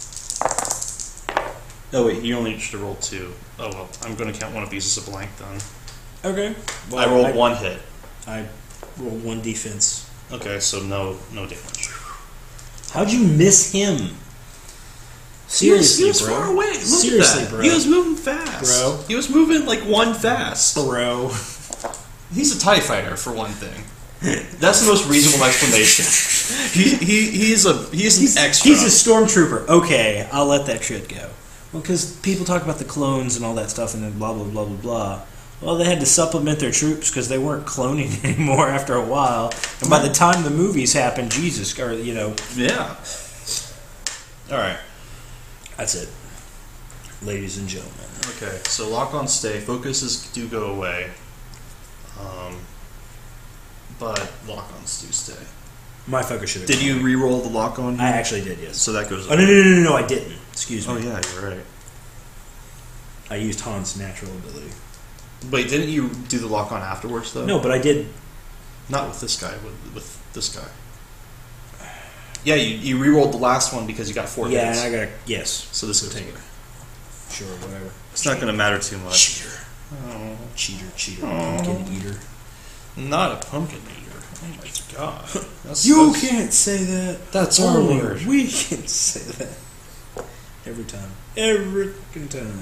Oh wait, you only need to roll two. Oh well, I'm going to count one of these as a blank then. Okay. I rolled one hit. I rolled one defense. Okay, so no no damage. How'd you miss him? Seriously, he was, he was bro. far away. Look Seriously, at that. bro. He was moving fast, Bro. He was moving like one fast. Bro. He's a TIE fighter for one thing. That's the most reasonable explanation. he, he he's a he's an He's, extra. he's a stormtrooper. Okay, I'll let that shit go. Well, because people talk about the clones and all that stuff, and then blah blah blah blah blah. Well, they had to supplement their troops because they weren't cloning anymore after a while. And by the time the movies happened, Jesus, or you know, yeah. All right. that's it, ladies and gentlemen. Okay. So lock on stay. Focuses do go away. Um, but lock ons do stay. My focus should have. Did gone you away. re-roll the lock on? I actually did, yes. So that goes. Oh no no no no no! I didn't. Excuse me. Oh yeah, you're right. I used Han's natural ability. Wait, didn't you do the lock on afterwards though? No, but I did. Not with this guy. With, with this guy. Yeah, you, you re-rolled the last one because you got four Yeah, hits. and I got a yes. So this will Take take it. Sure, whatever. It's not going to matter too much. Cheater, Oh, cheater, cheater, Oh. pumpkin eater. not a pumpkin eater. Oh my god. That's, You that's- can't say that. That's our Only word. we can say that. Every time. Every fucking time.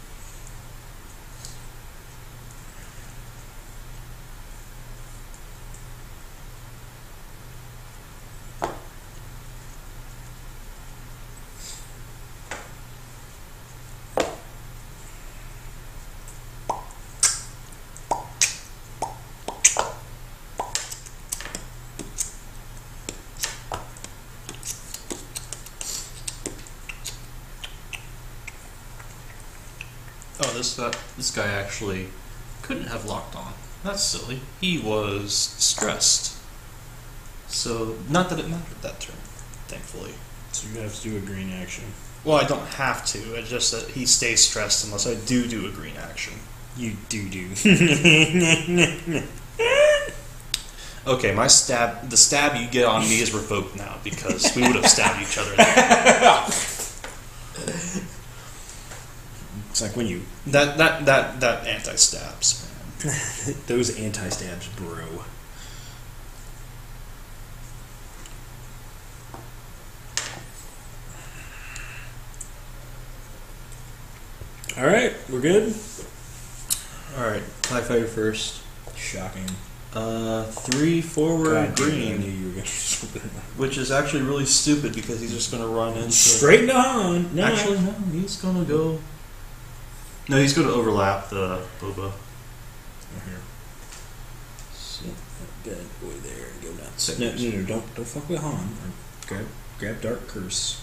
Oh, this guy, this guy actually couldn't have locked on. That's silly. He was stressed. So, not that it mattered that turn, thankfully. So you have to do a green action. Well, I don't have to. It's just that he stays stressed unless I do do a green action. You do do. Okay, my stab, the stab you get on me is revoked now because we would have stabbed each other. It's like when you That that that that anti stabs, man. those anti-stabs, bro. All right, we're good. All right, TIE Fighter first. Shocking. Uh, three forward God, green, I knew you were going to do something. which is actually really stupid because he's just going to run into Straight to Han. No. Actually, no, he's going to go. No, he's going to overlap the Boba. Here. Sit that bad boy there and go nuts. No, no, no, don't don't fuck with Han. Or grab grab Dark Curse.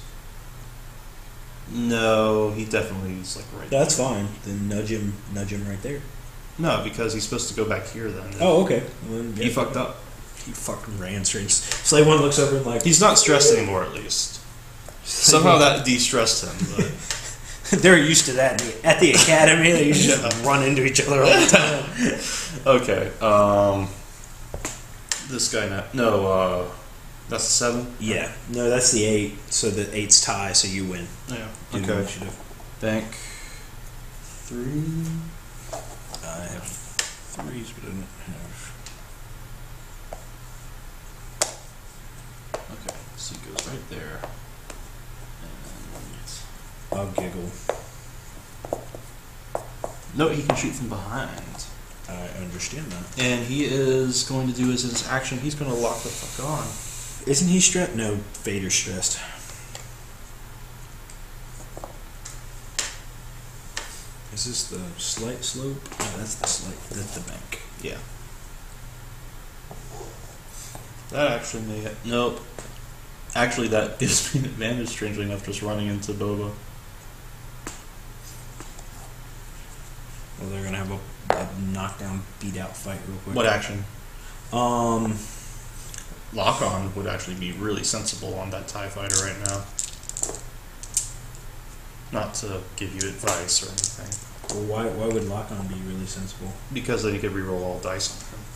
No, he definitely is like right. That's fine. Then nudge him, nudge him right there. No, because he's supposed to go back here then. Oh, okay. Well, then, He yeah. fucked up. He fucking ran straight. Slave One looks over and like He's not stressed anymore, at least. Somehow that de-stressed him. But they're used to that at the academy. They used to just run into each other all the time. okay, um, this guy now. No, uh, that's a seven. Yeah. No, that's the eight. So the eight's tie. So you win. Yeah. Do Okay. initiative. Bank three. I have threes, but I don't have. Okay, so he goes right there. And I'll giggle. no, he can shoot from behind. I understand that. And he is going to do as his action. He's going to lock the fuck on. Isn't he stressed? No, Vader's stressed. Is this the slight slope? No, that's the slight. That's the bank. Yeah. That actually may. Ha- nope. Actually, that gives me an advantage. Strangely enough, just running into Boba. Well, they're gonna have a, a knockdown, beat out fight real quick. What action? Um, Lock on would actually be really sensible on that TIE fighter right now. Not to give you advice or anything. well, why why would lock on be really sensible? Because then you could reroll all dice on him.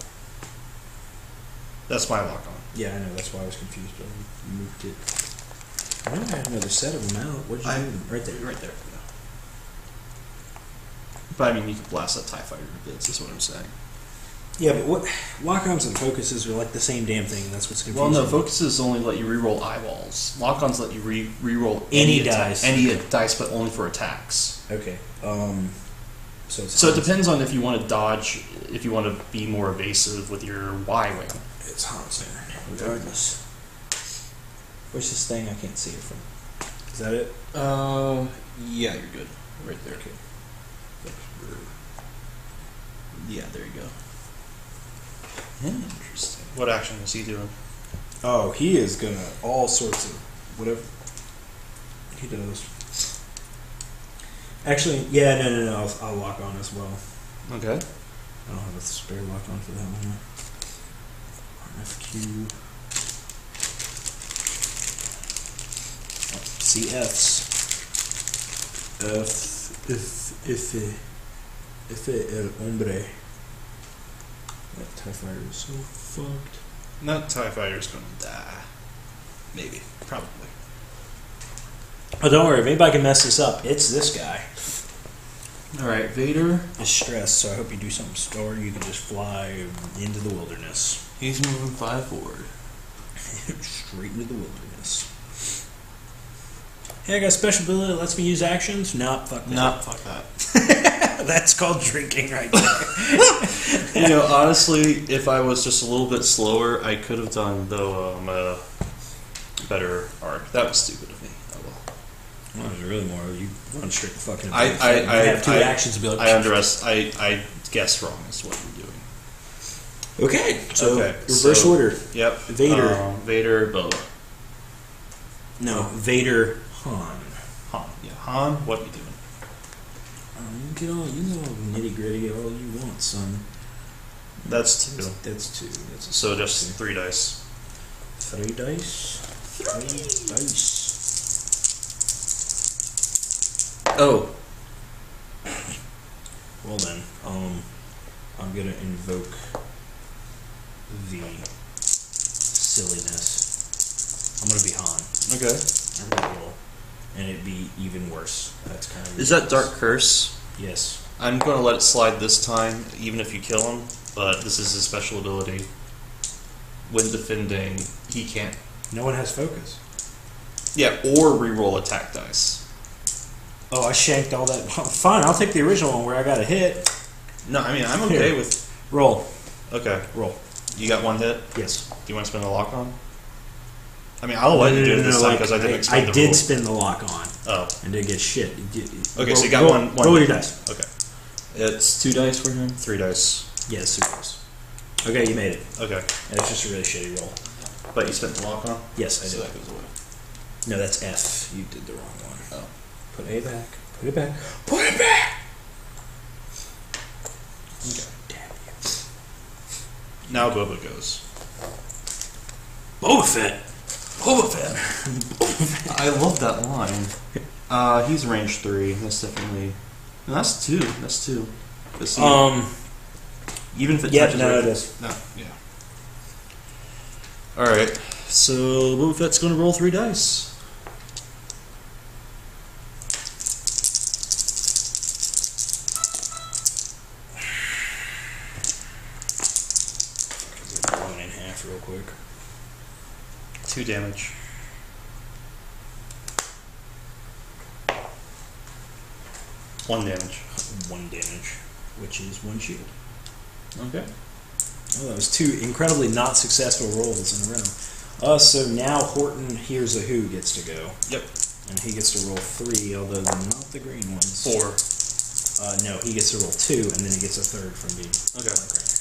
That's my lock on. Yeah, I know. That's why I was confused. But I moved it. I know I had another set of them out. What did you I- do? Right there. Right there. Yeah. But I mean, you could blast that TIE fighter to bits, is what I'm saying. Yeah, but what lock-ons and focuses are like the same damn thing. That's what's confusing. Well, no, focuses only let you reroll eyeballs. Lock-ons let you re reroll Any attack- dice. any dice, but only for attacks. Okay. Um. So it's So it Hans. depends on if you want to dodge, if you want to be more evasive with your Y-wing. It's Hans there, regardless. Where's this thing? I can't see it from. Is that it? Uh, yeah, you're good. Right there. Okay. Yeah, there you go. Interesting. What action is he doing? Oh, he is gonna all sorts of whatever he does. Actually, yeah, no, no, no. I'll, I'll lock on as well. Okay. I don't have a spare lock on for that one. F Q. C Fs. F. If. If. If. El hombre. That TIE fighter is so fucked. That TIE fighter's going to die. Maybe. Probably. Oh, don't worry. If anybody can mess this up, it's this guy. Alright, Vader. Is stressed, so I hope you do something store. You can just fly into the wilderness. He's moving five forward. Straight into the wilderness. Hey, I got a special ability that lets me use actions? Nope, fuck that. Nah, fuck that. That's called drinking right there. You know, honestly, if I was just a little bit slower, I could have done, though, um, a better arc. That was stupid of me. Oh well. Well, there's really more. You run straight to fucking. I, advance. I, You I, have two I, actions to be like. I underest. I, I guessed wrong is what you're doing. Okay, so Okay, reverse so- order. Yep. Vader. Um, Vader, Boba. No, Vader, Han. Han. Yeah, Han, what are you doing? Um, you get all you know nitty gritty all you want, son. That's two. That's two. That's a So just three dice. three dice. Three dice. Oh. Well then, um, I'm gonna invoke the silliness. I'm gonna be Han. Okay. I'm gonna roll. and it'd be even worse. That's kind of Is that Dark Curse? Yes. I'm going to let it slide this time, even if you kill him. But this is his special ability. When defending, he can't. No one has focus. Yeah, or reroll attack dice. Oh, I shanked all that. Fine, I'll take the original one where I got a hit. No, I mean I'm okay Here. with. Roll. Okay, Roll. you got one hit. Yes. Do you want to spend the lock on? I mean, I'll let you do it this time because I didn't expect I the did rule. spin the lock on. Oh. And didn't get shit. Okay, roll, so you got roll, one. one roll hit. your dice. Okay. It's two dice for him. Three dice. Yes, it was. Okay, you made it. Okay. And it's just a really shitty roll. But you spent the lock on? Yes, I So did. that goes away. No, that's F. You did the wrong one. Oh. Put A back. Put it back. Put it back! Okay. Damn you. Now Boba goes. Boba Fett! Boba Fett! I love that line. Uh, he's range three. That's definitely. No, that's two. That's two. But see, Um, even if it yeah, touches no, right- it is. No, yeah. Alright, so Boba Fett's going to roll three dice. Get one in half real quick. Two damage. One damage. One damage, which is one shield. Okay. Oh, that was two incredibly not successful rolls in a row. Uh, so now Horton Here's a Who gets to go. Yep. And he gets to roll three, although not the green ones. Four. Uh, no, he gets to roll two, and then he gets a third from me. Okay.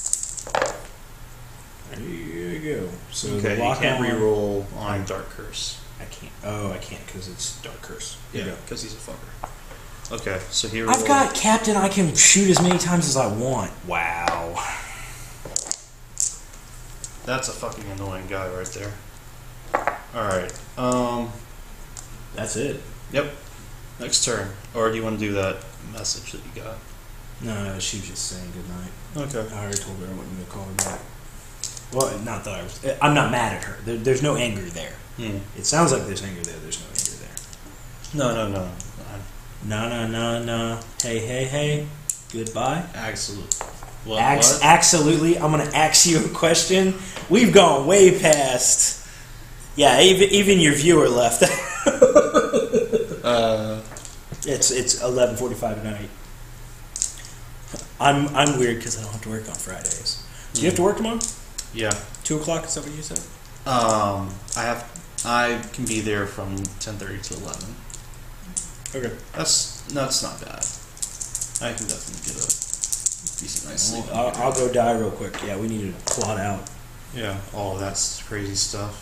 There you go. So Okay, the you lock can't on, re-roll on Dark Curse. I can't. Oh, I can't because it's Dark Curse. Here you Yeah, go. because he's a fucker. Okay, so here I've got Captain I can shoot as many times as I want. Wow. That's a fucking annoying guy right there. Alright, um... That's it. Yep. Next turn. Or do you want to do that message that you got? No, she was just saying goodnight. Okay. I already told her I wasn't going to call her back. Well, not that I was... I'm not mad at her. There, there's no anger there. Hmm. It sounds like there's anger there. There's no anger there. No, no, no. No, no, no, no. Hey, hey, hey. Goodbye. Absolutely. What? Ax- what? Absolutely. I'm going to ask you a question. We've gone way past... Yeah, even, even your viewer left. uh... It's it's eleven forty-five at night. I'm I'm weird because I don't have to work on Fridays. Do you have to work tomorrow? Yeah. Two o'clock. Is that what you said? Um, I have... I can be there from ten thirty to eleven. Okay. That's... That's not bad. I can definitely get a decent night's sleep. Well, I'll, I'll go die real quick. Yeah, we need to plot out. Yeah. Oh, that's crazy stuff.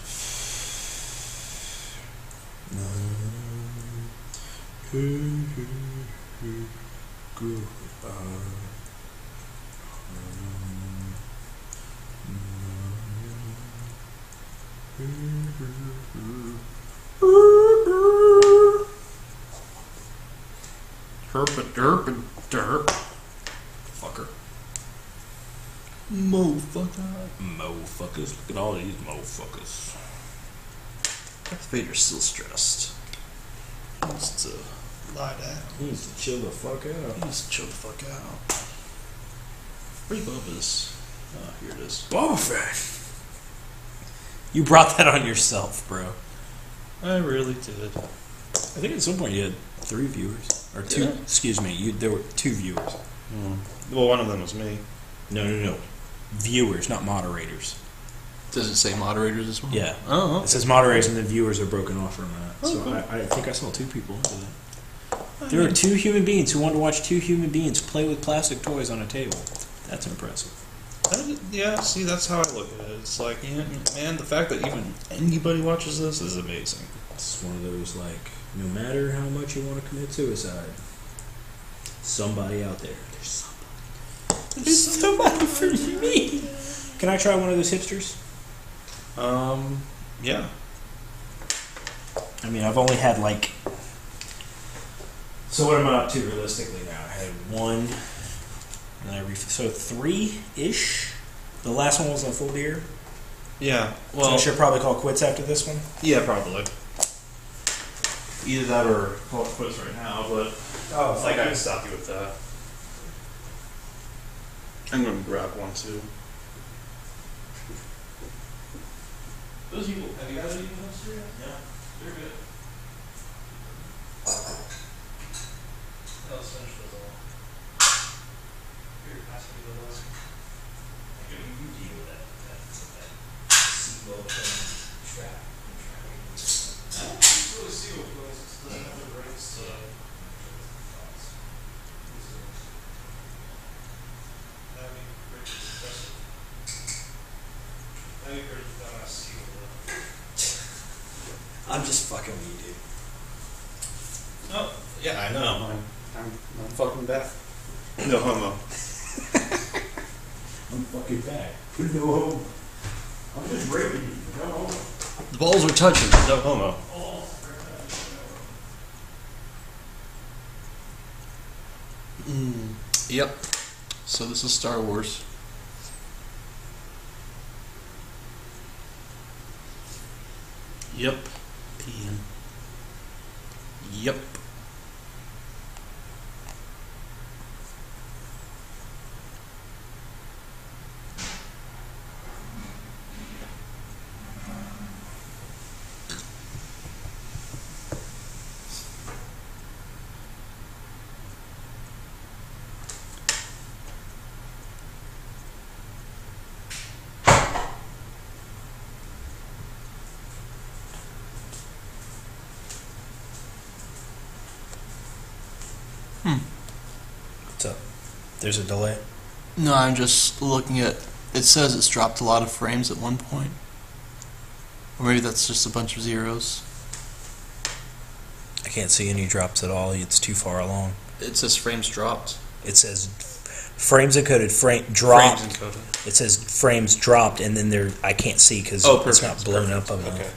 Herp a derp and derp. Fucker. Motherfucker. Motherfuckers. Look at all these motherfuckers. Darth Vader's still stressed. He needs to lie down. He needs to chill the fuck He out. needs to chill the fuck out. Where's Bubba's? Oh, here it is. Boba Fett. You brought that on yourself, bro. I really did. I think at some point you had three viewers. Or two. Yeah. Excuse me. You There were two viewers. Hmm. Well, one of them was me. No, no, no. Viewers, not moderators. Does it say moderators as well? Yeah. Oh, It says moderators and the viewers are broken off from that. Oh, So cool. I, I think I saw two people into that. There are two human beings who want to watch two human beings play with plastic toys on a table. That's impressive. That, yeah, see, that's how I look at it. It's like, yeah, man, the fact that even anybody watches this is amazing. It's one of those, like, no matter how much you want to commit suicide, somebody out there, there's somebody. There's somebody for me. Can I try one of those hipsters? Um, yeah. I mean, I've only had, like... So what am I up to realistically now? I had one... And I ref- so three-ish? The last one was a full deer? Yeah, So I well, should probably call quits after this one? yeah, probably. Either that or call it quits right now, but Oh, like I can stop you with that. I'm going to grab one too. Those people, have you guys eaten those three yet? Yeah, they're good. Let's finish those all. Here, pass me the last. You, you deal with that, that, that seatbelt thing, strap. It's really sealed because it doesn't have the brakes to. That'd be pretty impressive. That'd be pretty uh, sealed. I'm just fucking with you, dude. Oh, yeah, I know. I'm, I'm, I'm fucking back. No homo. I'm fucking back. No homo. I'm just raping you. No homo. The balls are touching. No homo. Mm, yep. So this is Star Wars. Yep. Peeing. Yep. What's up? There's a delay. No, I'm just looking at. It says it's dropped a lot of frames at one point. Or maybe that's just a bunch of zeros. I can't see any drops at all. It's too far along. It says frames dropped. It says frames encoded, frame dropped. Frames encoded. It says frames dropped, and then there I can't see because Oh, it's perfect. not blown Perfect. up enough. Okay.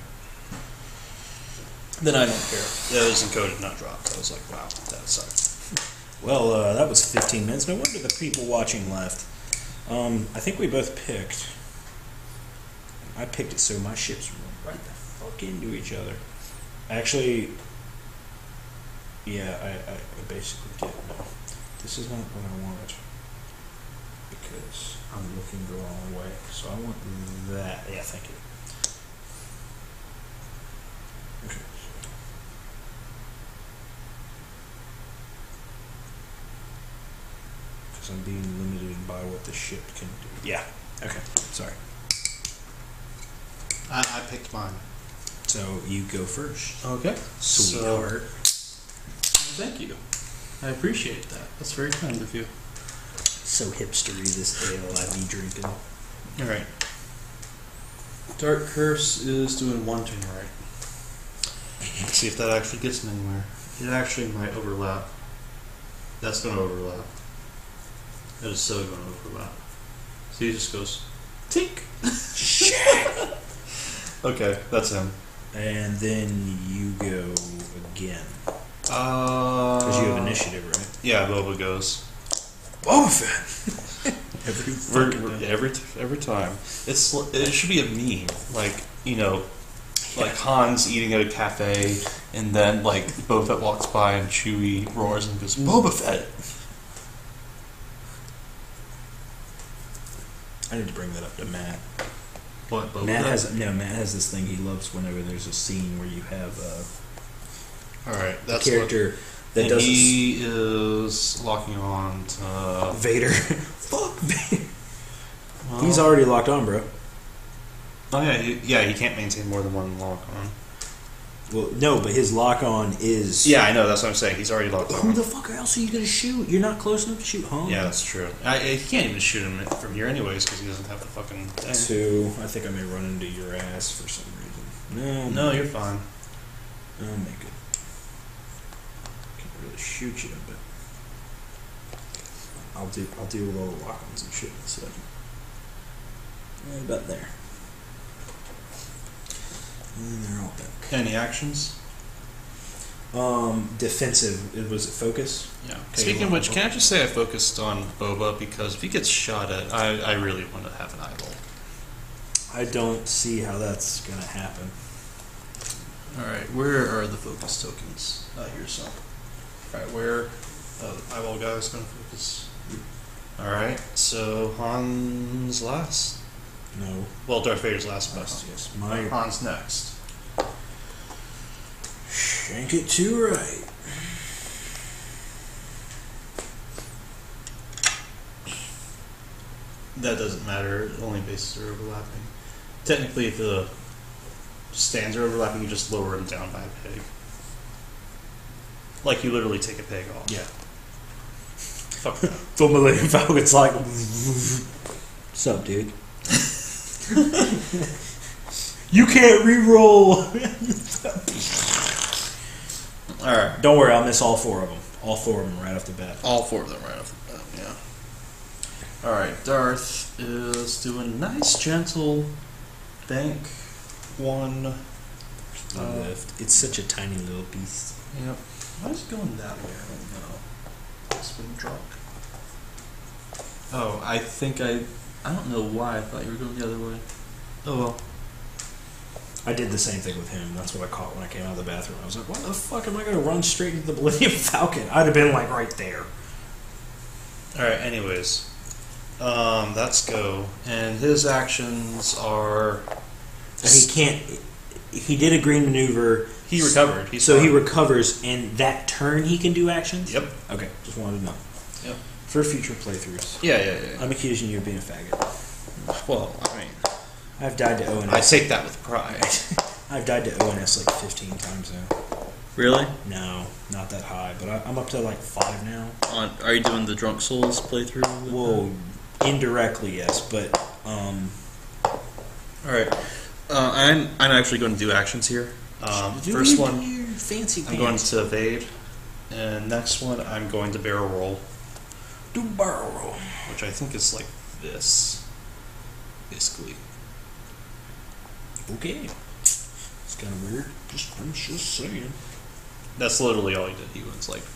Then I don't care. Yeah, it was encoded, not dropped. I was like, wow, that sucks. Well, uh, that was fifteen minutes. No wonder the people watching left. Um, I think we both picked. I picked it so my ships run right the fuck into each other. Actually, yeah, I, I, I basically did. No, this is not what I wanted because I'm looking the wrong way. So I want that. Yeah, thank you. Okay. Because I'm being limited by what the ship can do. Yeah. Okay. Sorry. I, I picked mine. So you go first, Okay. sweetheart. Thank you. I appreciate that. That's very kind of you. So hipstery this ale I be drinking. All right. Dark Curse is doing one turn right. Let's see if that actually gets him anywhere. It actually might overlap. That's going to overlap. That is so going to overlap. See, he just goes, tink. Shit! Okay, that's him. And then you go again. Uh, Because you have initiative, right? Yeah, Boba goes. Boba Fett! Every We're- fucking we're- time. every every time. It's it should be a meme, like you know, like Han's eating at a cafe, and then like Boba Fett walks by and Chewie roars and goes, "Boba Fett!" I need to bring that up to Matt. What Boba Matt Fett? has no. Matt has this thing he loves whenever there's a scene where you have uh, All right, a that's character what, that and does he is locking on to. Vader. Fuck Vader. Well, He's already locked on, bro. Oh yeah, he, yeah. He can't maintain more than one lock on. Well, no, but his lock on is. Yeah, I know. That's what I'm saying. He's already locked Who on. the fuck else are you gonna shoot? You're not close enough to shoot home. Yeah, that's true. I, he can't even shoot him from here anyways because he doesn't have the fucking thing. Two. I think I may run into your ass for some reason. No, No, you're fine. I'll make it. Can't really shoot you, but I'll do. I'll deal with all the lock-ons and shit in a second. Yeah, about there. And they're all back. Any actions? Um, defensive. it- Was it focus? Yeah. Okay, Speaking well, of which, well- can I just say I focused on Boba because if he gets shot at, I, I really want to have an eyeball. I don't see how that's gonna happen. Alright, where are the focus tokens? Ah, here's some. Alright, where? Oh, the eyeball guy's gonna focus. Alright, so Han's last? No. Well, Darth Vader's last, but Yes, yes. My Han's next. shank it to right. That doesn't matter, only bases are overlapping. Technically, if the stands are overlapping, you just lower them down by a peg. Like you literally take a peg off. Yeah. Fuck that. The Millennium Falcon's like, sup, dude? You can't re-roll. Alright. Don't worry, I'll miss all four of them. All four of them right off the bat. All four of them right off the bat, yeah. Alright, Darth is doing a nice, gentle bank one. Uh, lift. It's such a tiny little piece. Yep. Why is it going that way? I don't know. It's been drunk. Oh, I think I... I don't know why I thought you were going the other way. Oh well. I did the same thing with him. That's what I caught when I came out of the bathroom. I was like, why the fuck am I going to run straight into the Millennium Falcon? I'd have been like right there. Alright, anyways. Um, that's go. And his actions are... He can't... He did a green maneuver. He recovered. He's so fine. he recovers, and that turn he can do actions? Yep. Okay, just wanted to know. Yep. For future playthroughs. Yeah, yeah, yeah. I'm accusing you of being a faggot. Well, I mean... I've died to O N I S. take that with pride. I've died to O N S like fifteen times now. Really? No, not that high, but I, I'm up to like five now. On, are you doing the Drunk Souls playthrough? with Whoa, indirectly yes, but um. Alright. Uh, I'm, I'm actually going to do actions here. Um, do first your- one, your fancy I'm going pants. to evade. And next one, I'm going to barrel roll. do barrel roll. Which I think is like this. Basically. Okay, it's kind of weird. Just I'm just saying. That's literally all he did. He was like...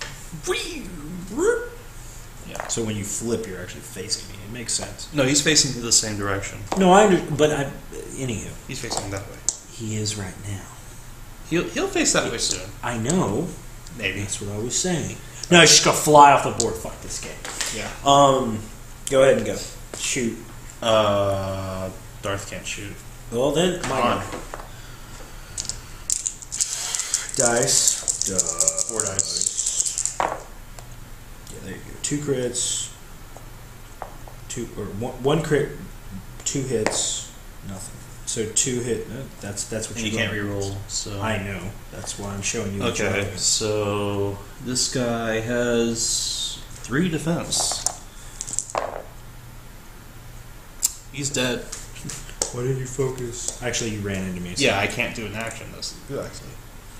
Yeah. So when you flip, you're actually facing me. It makes sense. No, he's facing the same direction. No, I under, but I, anywho, He's facing that way. he is right now. He'll, he'll face that way soon. I know. Maybe. That's what I was saying. No, he's just gonna fly off the board. Fuck this game. Yeah. Um, go ahead and go. Shoot. Uh, Darth can't shoot. Well then, my On. go. Dice. Duh. Four dice. Yeah, there you go. Two crits. Two or one, one crit. Two hits. Nothing. So two hit. No, that's that's what And you you can't got. reroll, so... I know. That's why I'm showing you. what you're Okay, doing. so this guy has three defense. He's dead. Why did you focus? Actually, you ran into me. So. Yeah, I can't do an action. That's good, actually.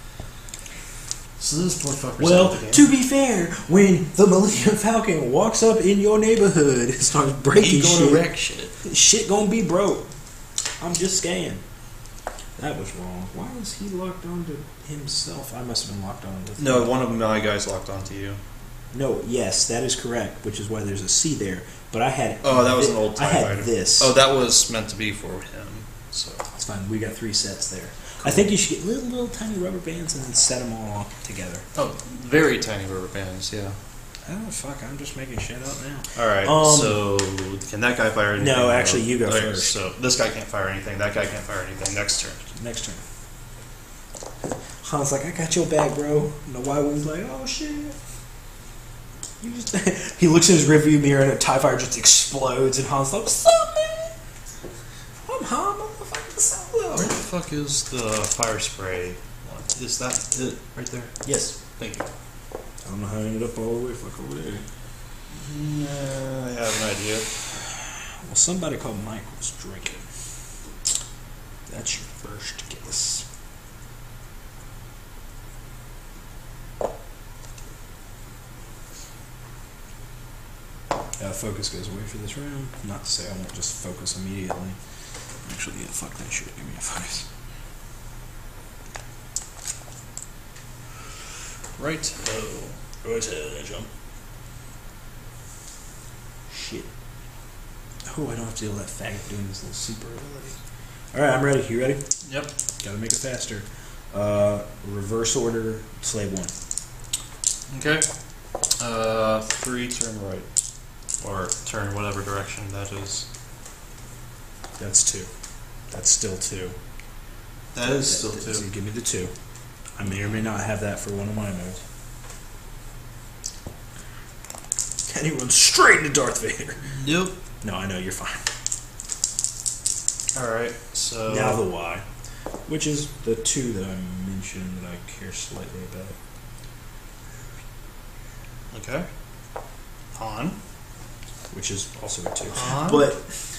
So this poor fucker's Well, out of the game. to be fair, when the Millennium Falcon walks up in your neighborhood and starts breaking He gonna shit, wreck shit. shit gonna be broke. I'm just scaring. That was wrong. Why was he locked onto himself? I must have been locked on with No, one of my guys locked onto you. No, yes, that is correct, which is why there's a C there. But I had Oh, that was thi- an old I TIE had fighter. this. Oh, that was meant to be for him. So That's fine. We got three sets there. I think you should get little, little tiny rubber bands and then set them all together. Oh, very tiny rubber bands, yeah. Oh, fuck. I'm just making shit up now. Alright, Um, so can that guy fire anything? No, actually, you go Okay, first. So this guy can't fire anything, that guy can't fire anything. Next turn. Next turn. Han's like, I got your back, bro. And the White Wing's like, oh, shit. You just he looks in his rearview mirror and a TIE fighter just explodes and Han's like, what's up, man? I'm Han, motherfucking Solo. Where the fuck is the fire spray one? Is that it right there? Yes. Thank you. I don't know how I ended up all the way fuck over there. Yeah, I have an idea. Well, somebody called Mike was drinking. That's your first guess. Uh, focus goes away for this round. Not to say I won't just focus immediately. Actually, yeah, fuck that shit. Give me a focus. Right. Oh. Go ahead and jump. Shit. Oh, I don't have to deal with that faggot doing this little super ability. Alright, I'm ready. You ready? Yep. Gotta make it faster. Uh, reverse order, slave one. Okay. Uh, three turn right. Or turn whatever direction that is. That's two. That's still two. That is still That- two. So give me the two. I may or may not have that for one of my moves. And he runs straight into Darth Vader. Nope. No, I know, you're fine. Alright, so... Now the Y, which is the two that I mentioned that I care slightly about. Okay. Han. Which is also a two. Han? But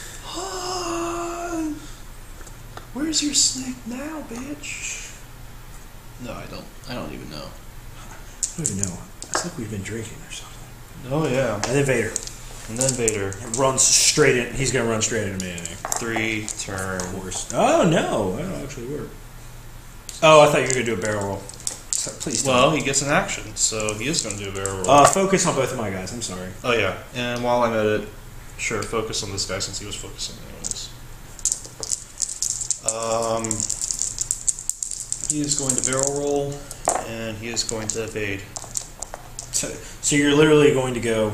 Han! Where's your snake now, bitch? No, I don't. I don't even know. I don't even know. It's like we've been drinking or something. Oh, yeah. And then Vader. And then Vader. It runs straight in. He's going to run straight into me. Anyway. Three turn. Worse. Oh, no. That'll actually work. Oh, I thought you were going to do a barrel roll. So, please don't. Well, he gets an action, so he is going to do a barrel roll. Uh, focus on both of my guys. I'm sorry. oh, yeah. And while I'm at it, sure, focus on this guy since he was focusing anyways. Um, he is going to barrel roll, and he is going to evade. So, so you're literally going to go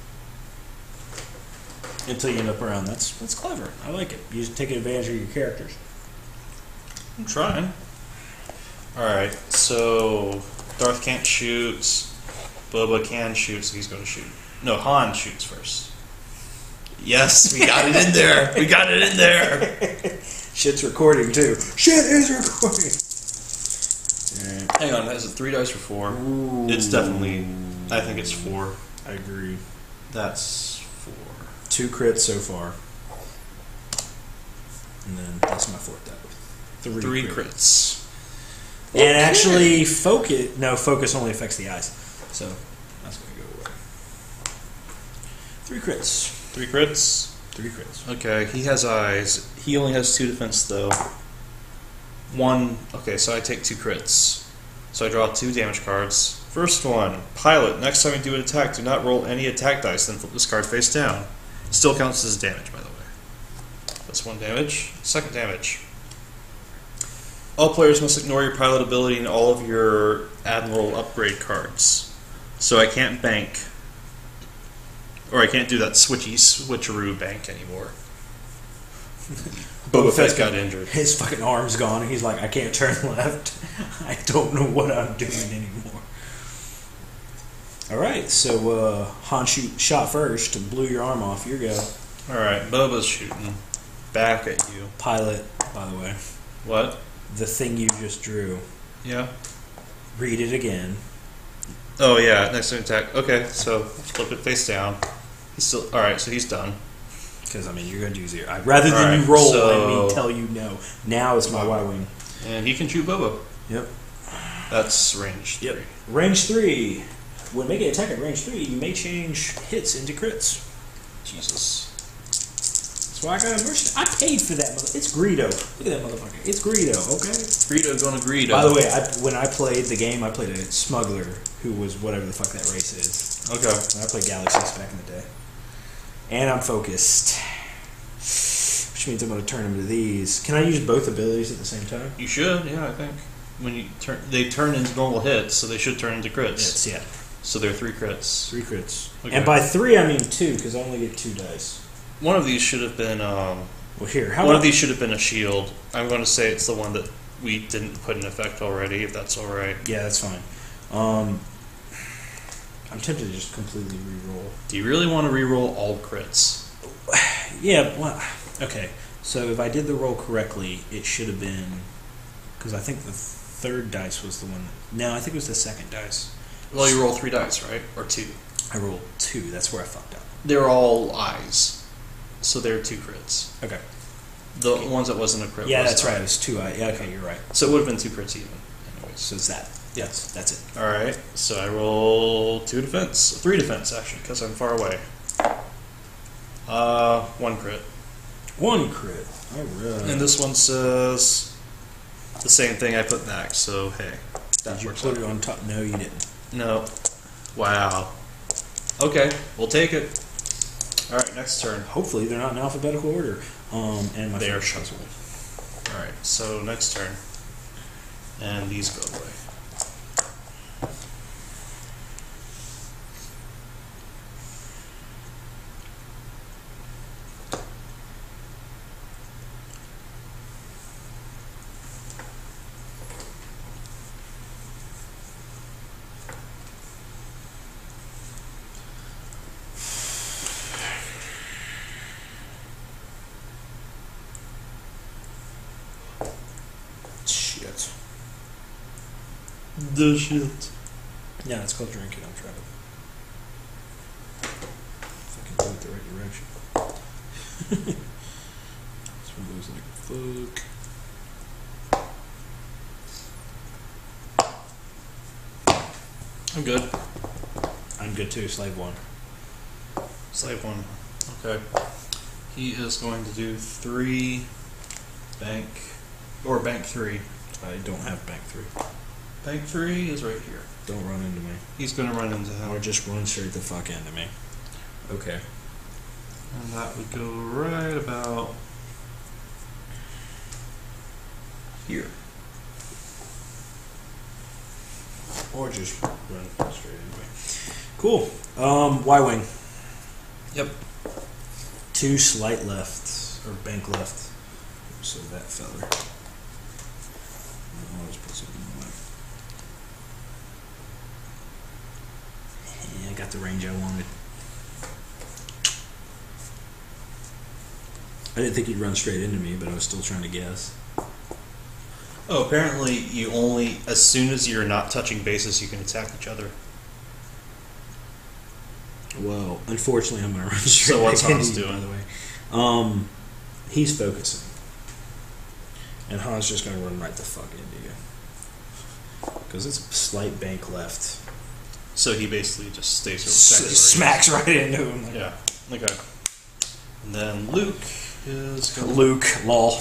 until you end up around. That's that's clever. I like it. You take advantage of your characters. I'm trying. Alright, so Darth can't shoot. Boba can shoot, so he's going to shoot. No, Han shoots first. Yes, we got it in there. We got it in there. Shit's recording too. Shit is recording. Alright. Hang on, that's a three dice for four. Ooh. It's definitely, I think it's four. I agree. That's four. Two crits so far. And then that's my fourth die. Three, Three crit. crits. And actually, focus. No, focus only affects the eyes. So that's going to go away. Three crits. Three crits. Three crits. Okay, he has eyes. He only has two defense, though. One. Okay, so I take two crits. So I draw two damage cards. First one, Pilot. Next time you do an attack, do not roll any attack dice, then flip this card face down. Still counts as damage, by the way. That's one damage. Second damage. All players must ignore your pilot ability in all of your Admiral upgrade cards. So I can't bank. Or I can't do that switchy switcheroo bank anymore. Boba Fett got injured. His fucking arm's gone, and he's like, I can't turn left. I don't know what I'm doing anymore. Alright, so uh, Han shoot, shot first and blew your arm off. Your go. Alright, Boba's shooting. Back at you. Pilot, by the way. What? The thing you just drew. Yeah. Read it again. Oh yeah, next time attack. Okay, so flip it face down. He's still alright, so he's done. Because, I mean, you're going to do zero. I'd rather than All right, you roll so- and me tell you no. Now it's my Y-Wing. And he can shoot Boba. Yep. That's range three. Yep. Range three. When making an attack at range three, you may change hits into crits. Jesus. That's why I got a merchant. I paid for that mother. It's Greedo. Look at that motherfucker. It's Greedo, okay? Greedo going to Greedo. By the way, I, when I played the game, I played a smuggler who was whatever the fuck that race is. Okay. When I played Galaxies back in the day. And I'm focused. Which means I'm going to turn them to these. Can I use both abilities at the same time? You should, yeah, I think. When you turn, they turn into normal hits, so they should turn into crits. Yes, yeah. So they're three crits. Three crits. Okay. And by three, I mean two, because I only get two dice. One of these should have been. Um, Well, here, how one about... of these should have been a shield. I'm going to say it's the one that we didn't put in effect already. If that's all right. Yeah, that's fine. Um, I'm tempted to just completely re-roll. Do you really want to re-roll all crits? Yeah, well, okay. So if I did the roll correctly, it should have been... Because I think the third dice was the one... No, I think it was the second dice. Well, you roll three dice, right? Or two. I rolled two. That's where I fucked up. They're all eyes, so they're two crits. Okay. The ones that wasn't a crit. Yeah, was that's right. It eye. was two. I, yeah, okay, you're right. So it would have been two crits even. Anyways. So it's that. Yes, that's it. All right. So I roll two defense, three defense actually, because I'm far away. Uh, one crit. One crit. All right. And this one says the same thing I put back. So hey, that Did you works put out. it on top? No, you didn't. No. Wow. Okay, we'll take it. All right, next turn. Hopefully they're not in alphabetical order. Um, and my They are focus shuffled. All right, so next turn. And these go away. Shit. The shit. Yeah, it's called drinking. I'm trying to fucking go it the right direction. This one goes like fuck. I'm good. I'm good too. Slave one. Slave one. Okay. He is going to do three bank, or bank three. I don't have bank three. Bank three is right here. Don't run into me. He's going to run into him. Or just run straight the fuck into me. Okay. And that would go right about here. Or just run straight into me. Cool. Um, Y-wing. Yep. Two slight left, or bank left. So that feather. I'll just put something on that. Yeah, I got the range I wanted. I didn't think he'd run straight into me, but I was still trying to guess. Oh, apparently you only, as soon as you're not touching bases, you can attack each other. Well, unfortunately, I'm going to run straight So what's back Hans into you, doing? by the way. Um, he's focusing. And Hans just going to run right the fuck into you. Because it's a slight bank left. So he basically just stays S- exactly smacks right into him. where he is. Yeah. Okay. And then Luke is going Luke, lol.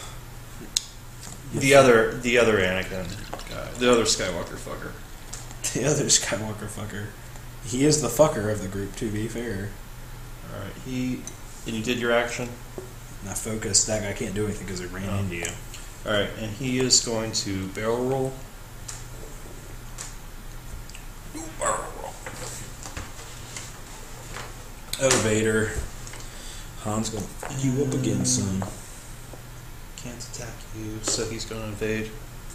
the other the other Anakin guy, the other Skywalker fucker. The other Skywalker fucker. He is the fucker of the group, to be fair. All right. He and you did your action. Now focus. That guy can't do anything because he ran Oh. into you. All right, and he is going to barrel roll. Barrel roll. Oh, Vader. Han's gonna fuck you up again, son. Can't attack you, so he's going to evade.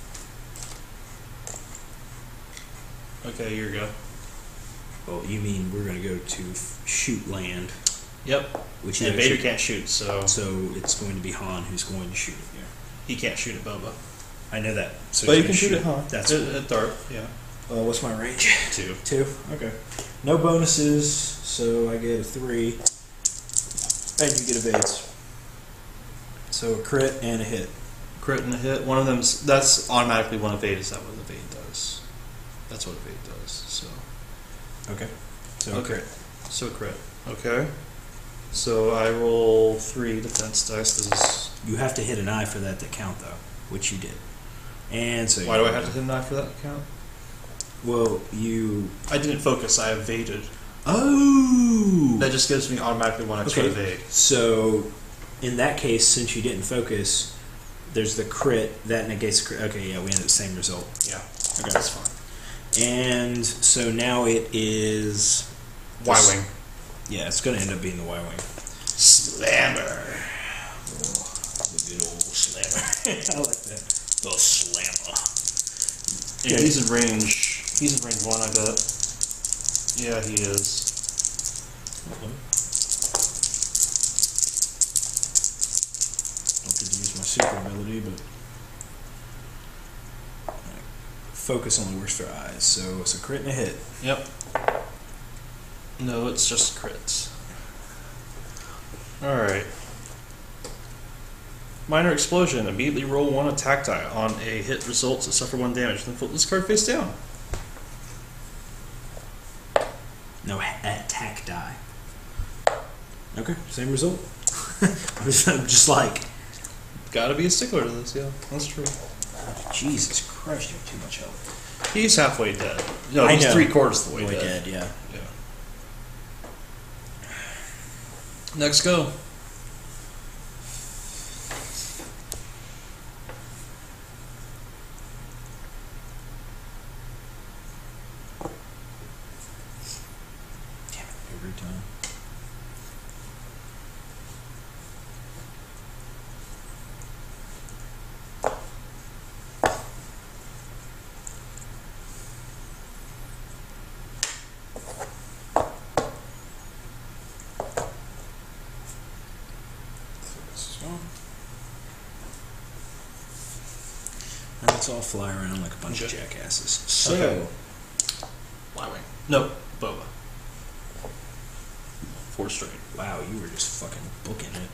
Okay, here you go. Oh, you mean we're gonna go to f- shoot land? Yep. Which And he Vader actually- can't shoot, so So it's going to be Han who's going to shoot at you. he can't shoot at Boba. I know that. So But he's you can gonna shoot at Han. That's at, at Darth. Yeah. Uh, what's my range? Two. Two. Okay. No bonuses, so I get a three, and you get evades. So a crit and a hit. Crit and a hit. One of them's that's automatically one evade. Is that what evade does? That's what evade does. So. Okay. So a Okay. crit. So crit. Okay. So I roll three defense dice. This is. You have to hit an eye for that to count, though, which you did. And so. Why do I have to hit an eye for that count? Well, you. I didn't focus. I evaded. Oh. That just gives me automatically one extra Okay. evade. So, in that case, since you didn't focus, there's the crit that negates the crit. Okay, yeah, we ended the same result. Yeah. Okay. That's fine. And so now it is. Y-wing. Yeah, it's going to end up being the Y-wing. Slammer. The good old slammer. I like that. The slammer. Yeah, Okay. he's in range. He's in range one, I bet. Yeah, he is. Don't get to use my super ability, but focus only works for eyes. So it's a crit and a hit. Yep. No, it's just crits. Alright. Minor explosion. Immediately roll one attack die. On a hit results, it suffer one damage. Then flip this card face down. No, attack die. Okay, same result. I'm just, I'm just like, Gotta be a stickler to this, yeah. That's true. Jesus Christ, you have too much health. He's halfway dead. No, I he's know. three quarters of the way Way dead. dead, yeah. Yeah. Next go. let's all fly around like a bunch Okay. of jackasses. So, Okay. Y-Wing. No, Boba. Four straight. wow, you were just fucking booking it.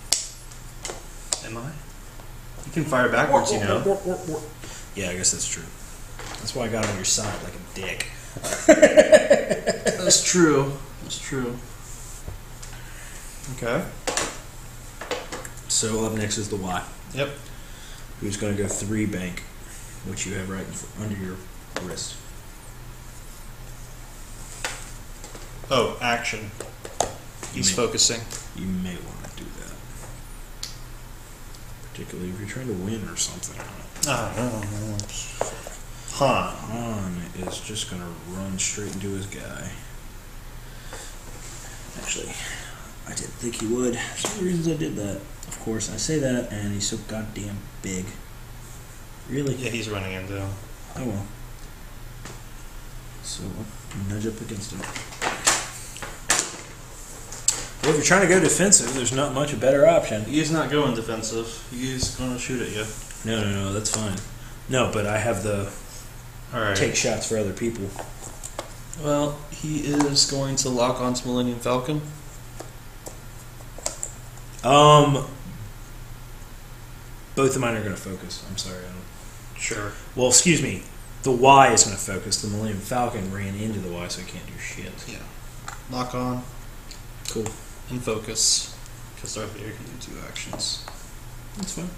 Am I? You can fire backwards, you know. Yeah, I guess that's true. That's why I got on your side like a dick. That's true. That's true. Okay. So up next is the Y. Yep. Who's going to go three bank, which you have right in fr- under your wrist. Oh, action. He's may- focusing. You may want to do that, particularly if you're trying to win or something. I don't know. Huh. Han is just going to run straight into his guy. Actually, I didn't think he would. That's one of the reasons I did that. Of course, I say that, and he's so goddamn big. Really? Yeah, he's running into him. Oh well. So, nudge up against him. Well, if you're trying to go defensive, there's not much a better option. He's not going defensive. He's going to shoot at you. No, no, no, that's fine. No, but I have the All right. take shots for other people. Well, he is going to lock onto Millennium Falcon. Um, both of mine are going to focus. I'm sorry. I don't. Sure. Well, excuse me. The Y is going to focus. The Millennium Falcon ran into the Y, so I can't do shit. Yeah. Lock on Cool. and focus. Because Darth Vader can do two actions. That's fine.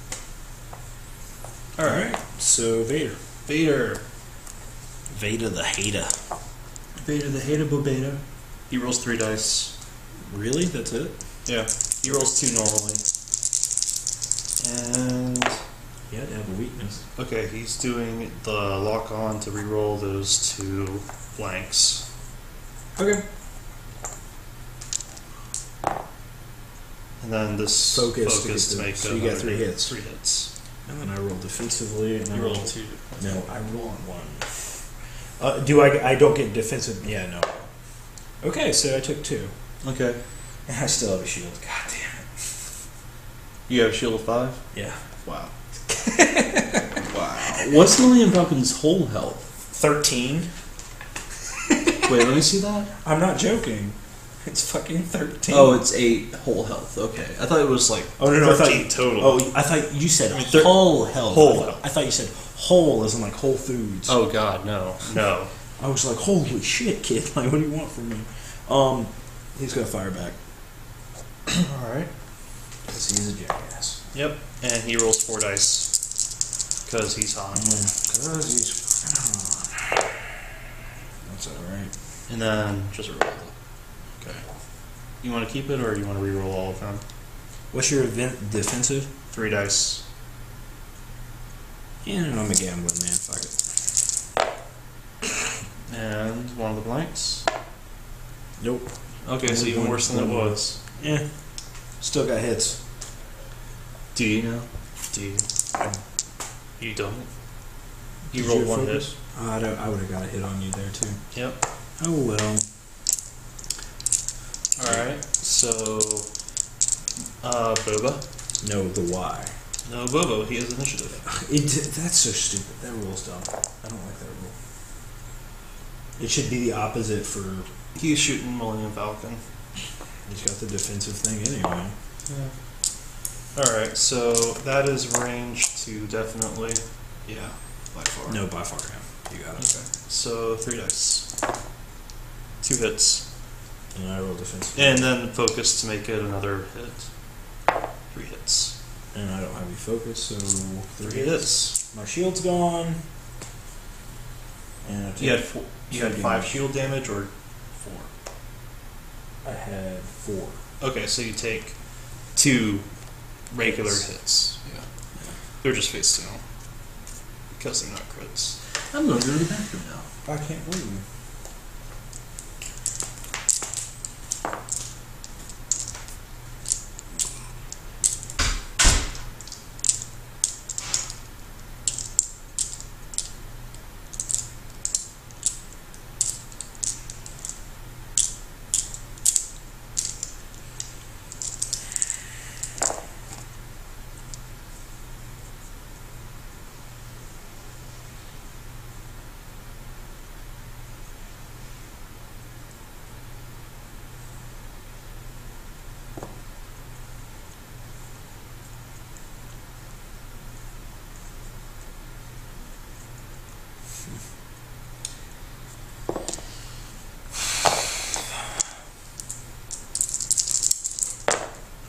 All right. So Vader. Vader. Vader the hater. Vader the hateable beta. He rolls three dice. Really? That's it? Yeah. He rolls two normally. And He had to have a weakness. okay, he's doing the lock on to reroll those two blanks. Okay. And then this Focus to focus get to the- make so you another got three hit. hits. Three hits. And then I roll defensively. And I You roll roll two. No, I roll on one. Uh, do I? I don't get defensive. Yeah, no. Okay, so I took two, Okay. and I still have a shield. God damn it. You have a shield of five? Yeah. Wow. Wow. What's Millennium Falcon's whole health? Thirteen. Wait, let me see that. I'm not joking. It's fucking thirteen. Oh, it's eight whole health. Okay. I thought it was like Oh no, no, I thirteen thought, total. Oh, I thought you said I mean, thir- whole health. whole I thought, I thought you said whole as in like Whole Foods. Oh god, no. No. I was like, holy shit, kid! Like, what do you want from me? Um, he's gonna fire back Alright. because he's a jackass. Yep. And he rolls four dice. Because he's Han. Because he's fucking on. That's all right. And then just roll. Okay. You want to keep it or you want to re-roll all of them? What's your event defensive? Three dice. Yeah, I'm a gambling man. Fuck it. And one of the blanks. Nope. Okay, so even worse than it was. Yeah. Still got hits. Do you know? Do you? You don't? You Did rolled you one focus? hit. Oh, I, don't- I would have got a hit on you there too. Yep. Oh well. Alright, so. Uh, Boba? No, the Y. No, Bobo, he has initiative. It that's so stupid. That rule's dumb. I don't like that rule. It should be the opposite for. He's shooting Millennium Falcon. He's got the defensive thing anyway. Yeah. Alright, so that is range to definitely. Yeah, by far. No, by far, yeah. You got it. Okay, so three dice. Two hits. And I roll defensive. And then focus to make it another hit. Three hits. And I don't have any focus, so three, Three hits. hits. My shield's gone. And I You had take- four, you had two five damage. shield damage or four? I had four. Okay, so you take two regular Hits. hits. Yeah. They're just face down. Because they're not crits. I'm going to go to the bathroom now. I can't believe you.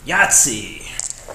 Yahtzee.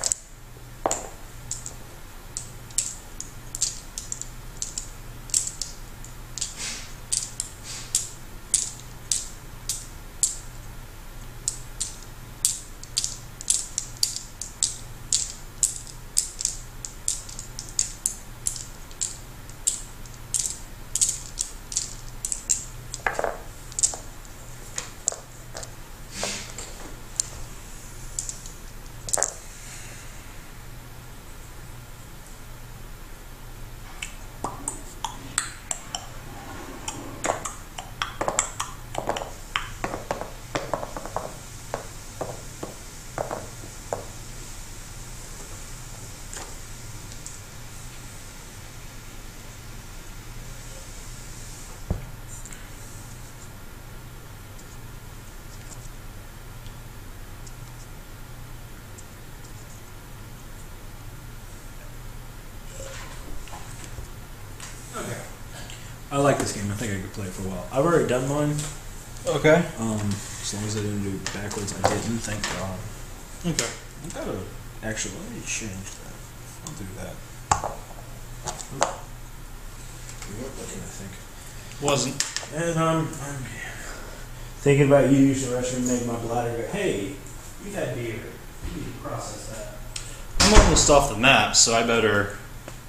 I like this game. I think I could play it for a while. I've already done mine. Okay. Um, as long as I didn't do it backwards, I didn't. Thank God. Okay. I gotta actually let me change that. I'll do that. You weren't looking, I think. Wasn't. And um, I'm thinking about you using the restroom, make my bladder go, hey, you've had beer. You need to process that. I'm almost off the map, so I better.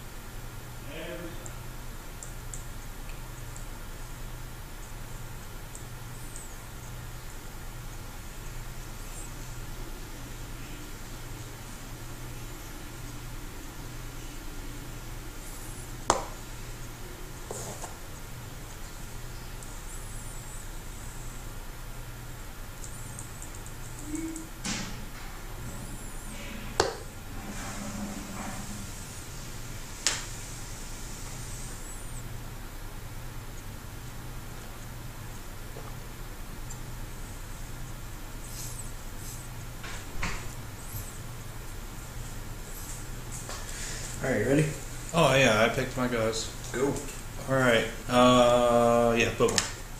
Alright, you ready? Oh yeah, I picked my guys. Go. All right. Uh, yeah, boom.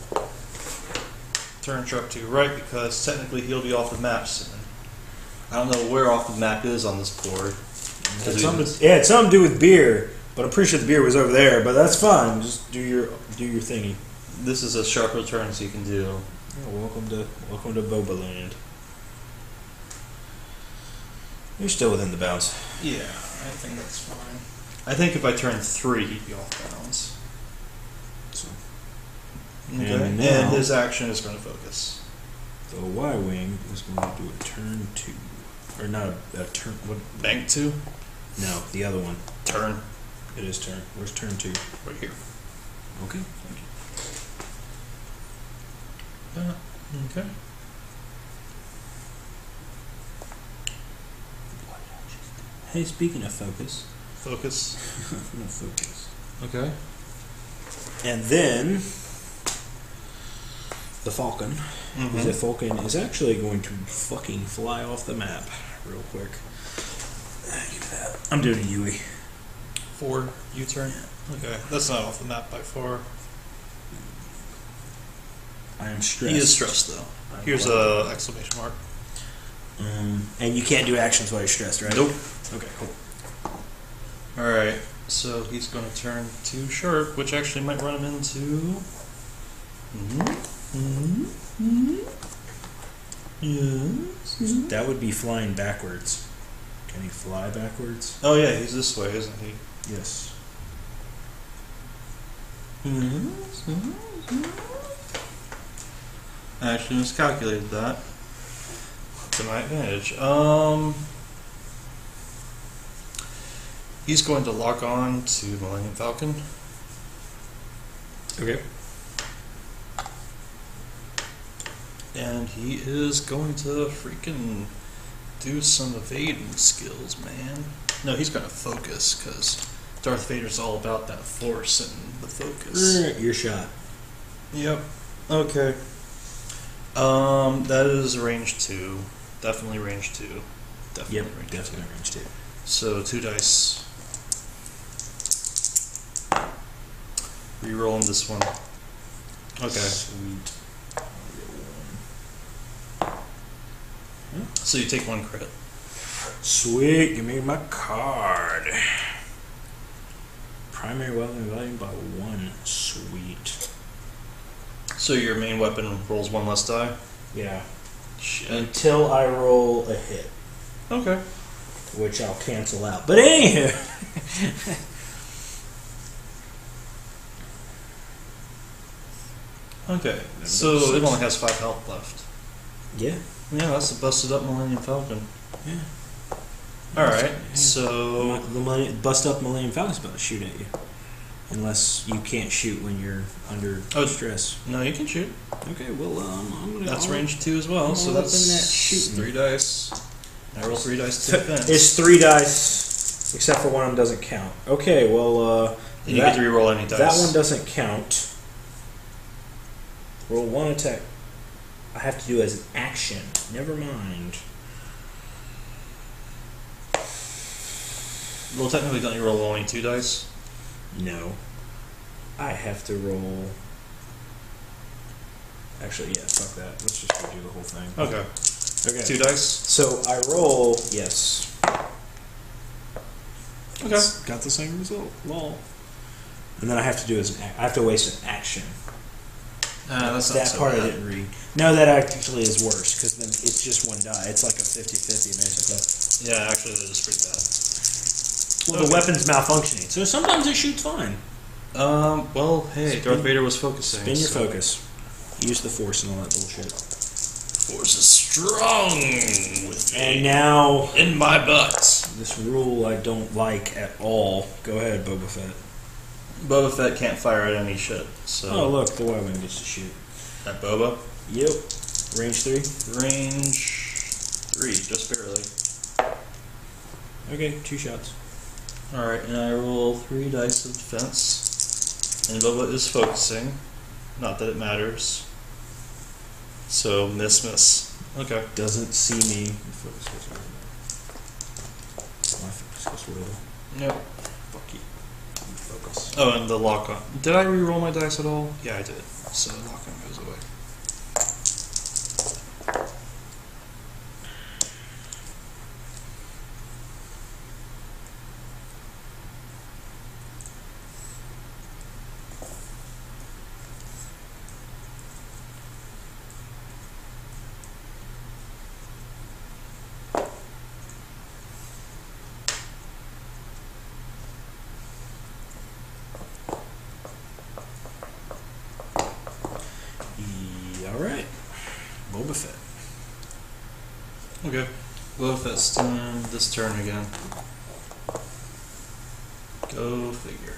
Turn truck to your right because technically he'll be off the map soon. I don't know where off the map is on this board. It had something to, yeah, it had something to do with beer, but I'm pretty sure the beer was over there. But that's fine. Just do your do your thingy. This is a sharper turn, so you can do. Yeah, welcome to welcome to Boba Land. You're still within the bounds. Yeah, I think that's fine. I think if I turn three, he'd be off bounds. So, Okay. And And, now- his action is going to focus. the Y wing is going to do a turn two, or not a, a turn. What? Bank two, No, the other one. turn It is turn. Where's turn two? right here. Okay. Thank you. Yeah. Okay. Hey, speaking of focus, Focus. no focus. Okay. And then the Falcon. Mm-hmm. The Falcon is actually going to fucking fly off the map real quick. Ah, give me that. I'm doing a Yui. Four U-turn. Okay, that's not off the map by far. I am stressed. He is stressed though. I'm Here's glad. a exclamation mark. Um, and you can't do actions while you're stressed, right? Nope. Okay, cool. All right, so he's going to turn two sharp, which actually might run him into. Mm-hmm. Mm-hmm. Mm-hmm. Yes. That would be flying backwards. Can he fly backwards? Oh yeah, he's this way, isn't he? Yes. I actually miscalculated that to my advantage. Um, he's going to lock on to Millennium Falcon. Okay. And he is going to freaking do some evading skills, man. No, he's going to focus because Darth Vader's all about that force and the focus. Your shot. Yep. Okay. Um, that is range two. Definitely range two. Definitely Yep, range definitely two. range two. So two dice. Rerolling this one. Okay. Sweet. So you take one crit. Sweet, give me my card. Primary weapon value by one. Sweet. So your main weapon rolls one less die? Yeah. Shit. Until I roll a hit, Okay. which I'll cancel out. But anywho. Okay. So it only has five health left. Yeah. Yeah, that's a busted up Millennium Falcon. Yeah. Alright, Yeah. so. The millennium, bust up Millennium Falcon's about to shoot at you. Unless you can't shoot when you're under Oh, stress. No, you can shoot. Okay, well, um, I'm gonna. That's I'll- range two as well, I'll so open that's that shooting. three dice. I roll three dice to defense. It's three dice, except for one of them doesn't count. Okay, well, uh, and you that, get to reroll any dice. that one doesn't count. Roll one attack. I have to do as an action. Never mind. Well, technically, don't you roll only two dice? No. I have to roll. Actually, yeah, fuck that. Let's just redo the whole thing. Okay. Okay. Two dice? So I roll, yes. Okay. It's got the same result. Lol. And then I have to do as an ac- I have to waste an action. Uh, that's not that so part I bad. didn't read. No, that actually is worse because then it's just one die. It's like a fifty-fifty basically. Yeah, actually, that is pretty bad. Well, the Okay. weapon's malfunctioning, so sometimes it shoots fine. Um, well, hey, Spin- Darth Vader was focusing. Spin your so- focus. Use the force and all that bullshit. Force is strong with me. And now In my butt. this rule I don't like at all. Go ahead, Boba Fett. Boba Fett can't fire at any shit, so. Oh, look, the weapon gets to shoot. At Boba. Yep. Range three. Range three, just barely. Okay, two shots. Alright, and I roll three dice of defense. And Boba is focusing. Not that it matters. So, miss, miss. Okay. Doesn't see me. Focus goes over. My focus goes over. Yep. Fuck you. Focus. Oh, and the lock on. Did I re-roll my dice at all? Yeah, I did. So, lock on goes away. Alright. Boba Fett. Okay. Boba Fett's turn this turn again. Go figure.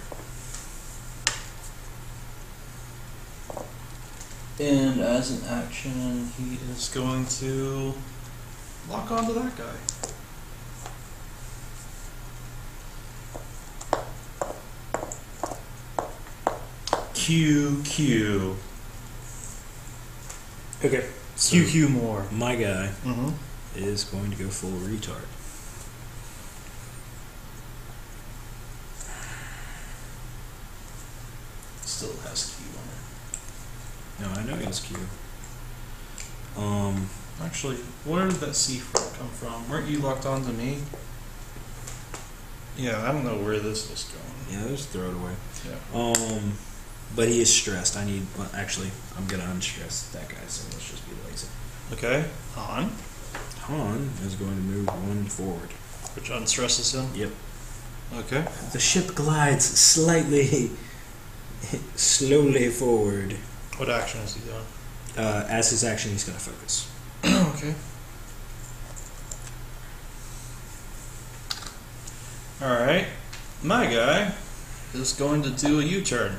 And as an action, he is going to lock onto that guy. Q Q. Okay. So Q Q more. my guy Mm-hmm. is going to go full retard. Still has Q on No, I know he has Q. Um, it. Actually, where did that C come from? Weren't you locked onto me? Yeah, I don't know where this is going. yeah, just throw it away. Yeah. Um, but he is stressed. I need. Well, actually, I'm gonna unstress that guy. So let's just be lazy. Okay. Han, Han is going to move one forward. which unstresses him. Yep. Okay. The ship glides slightly, slowly forward. What action is he doing? Uh, as his action, he's going to focus. Okay. Alright. My guy is going to do a U-turn.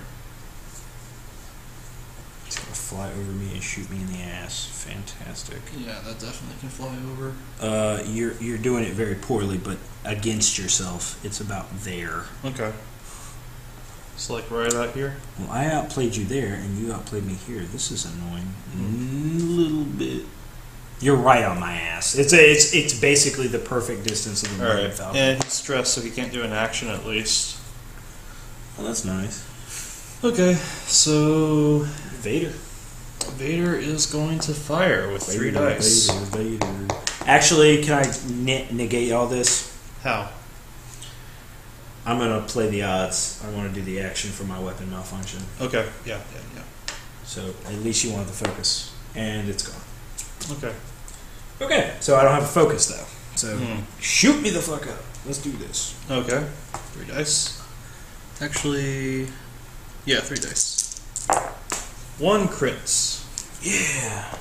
He's going to fly over me and shoot me in the ass. Fantastic. Yeah, that definitely can fly over. Uh, you're you're doing it very poorly, but against yourself. It's about there. Okay. It's like right out here. Well, I outplayed you there, and you outplayed me here. This is annoying. A little bit. You're right on my ass. It's a, it's it's basically the perfect distance of the Millennium Alright. Falcon. And he's stressed, so he can't do an action at least. Well, that's nice. Okay, so Vader. Vader is going to fire with three Vader, dice. Vader, Vader. Actually, can I ne- negate all this? How? I'm gonna play the odds. I want to do the action for my weapon malfunction. Okay. Yeah. Yeah. Yeah. So at least you wanted the focus, and it's gone. Okay. Okay. So I don't have a focus though. So Hmm. shoot me the fuck up. Let's do this. Okay. Three dice. Actually, yeah, three dice. One crits. Yeah.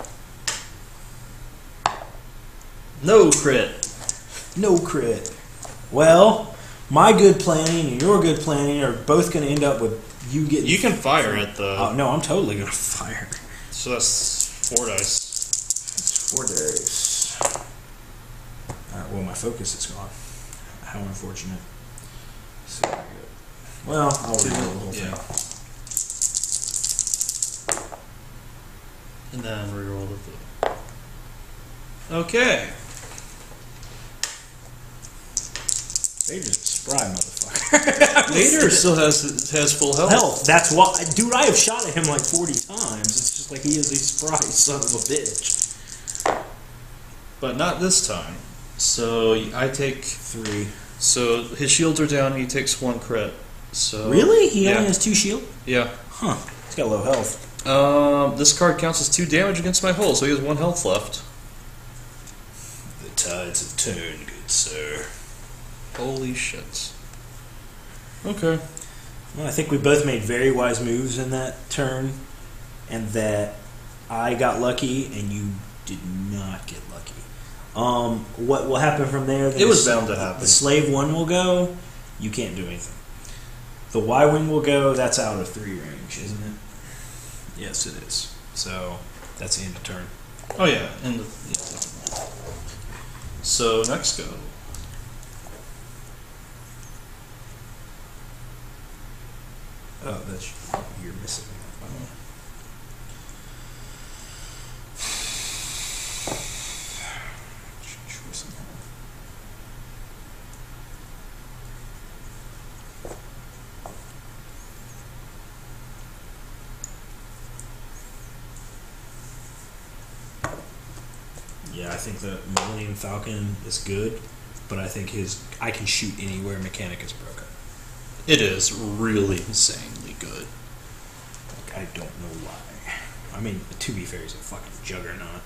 No crit. No crit. Well, my good planning and your good planning are both going to end up with you getting. You can fire it though. Oh no, I'm totally going to fire. So that's four dice. It's four days. Alright, well, my focus is gone. How unfortunate. So, well, I'll Two, reroll the whole yeah. thing. And then reroll the blue. Okay. They just spry, motherfucker. Vader still has has full health. Health. That's why, dude. I have shot at him like forty times. It's just like he is a spry son of a bitch. But not this time. So I take Three. So his shields are down. He takes one crit. So Really? He yeah. only has two shield? Yeah. Huh. He's got low health. Um, this card counts as two damage against my hull, so he has one health left. The tides have turned, good sir. Holy shit. Okay. Well, I think we both made very wise moves in that turn, and that I got lucky and you did not get lucky. Um, what will happen from there? It was the, bound to happen. The slave one will go. You can't do anything. The Y-wing will go. That's out of three range, isn't it? Yes, it is. So that's the end of turn. Oh yeah, and the, yeah. So next go. Oh, that's you're missing. Yeah, I think the Millennium Falcon is good, but I think his I can shoot anywhere mechanic is broken. It is really insanely good. Like, I don't know why. I mean, to be fair, he's a fucking juggernaut.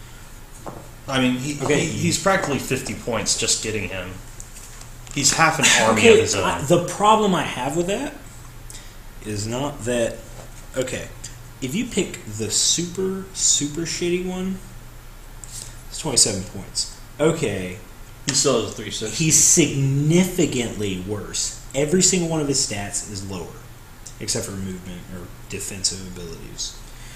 I mean, he, Okay. he he's practically fifty points just getting him. He's half an army Okay, of his own. I, the problem I have with that is not that. Okay, if you pick the super super shitty one, it's twenty-seven points. Okay, He still has a three sixty. he's significantly worse. Every single one of his stats is lower, except for movement or defensive abilities.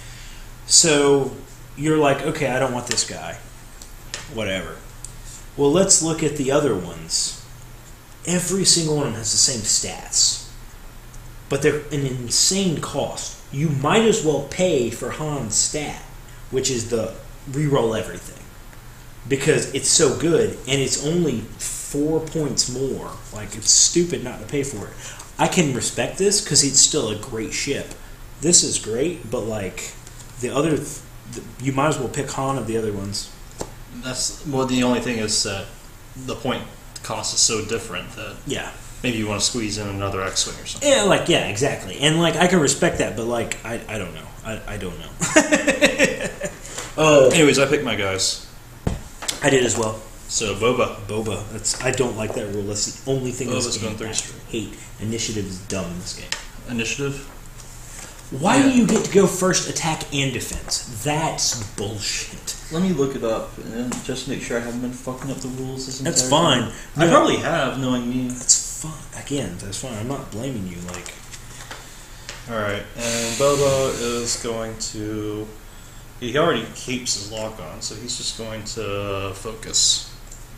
So you're like, okay, I don't want this guy. Whatever. Well, let's look at the other ones. Every single one of them has the same stats, but they're an insane cost. You might as well pay for Han's stat, which is the reroll everything, because it's so good and it's only four points more. Like, it's stupid not to pay for it. I can respect this because it's still a great ship. This is great, but like the other, th- you might as well pick Han of the other ones. That's well. The only thing is that the point cost is so different that Yeah. maybe you want to squeeze in another X-wing or something. Yeah, like, yeah, exactly. And, like, I can respect that, but, like, I, I don't know. I, I don't know. Oh, Anyways, I picked my guys. I did as well. So Boba. Boba. That's I don't like that rule. That's the only thing Boba's this game going I third. hate. Initiative is dumb in this game. Initiative. Why Yeah. do you get to go first attack and defense? That's bullshit. Let me look it up and just make sure I haven't been fucking up the rules this entire That's fine. time. I No, probably have, knowing me. That's fine. Again, that's fine. I'm not blaming you. Like, All right, and Boba is going to. He already keeps his lock on, so he's just going to focus.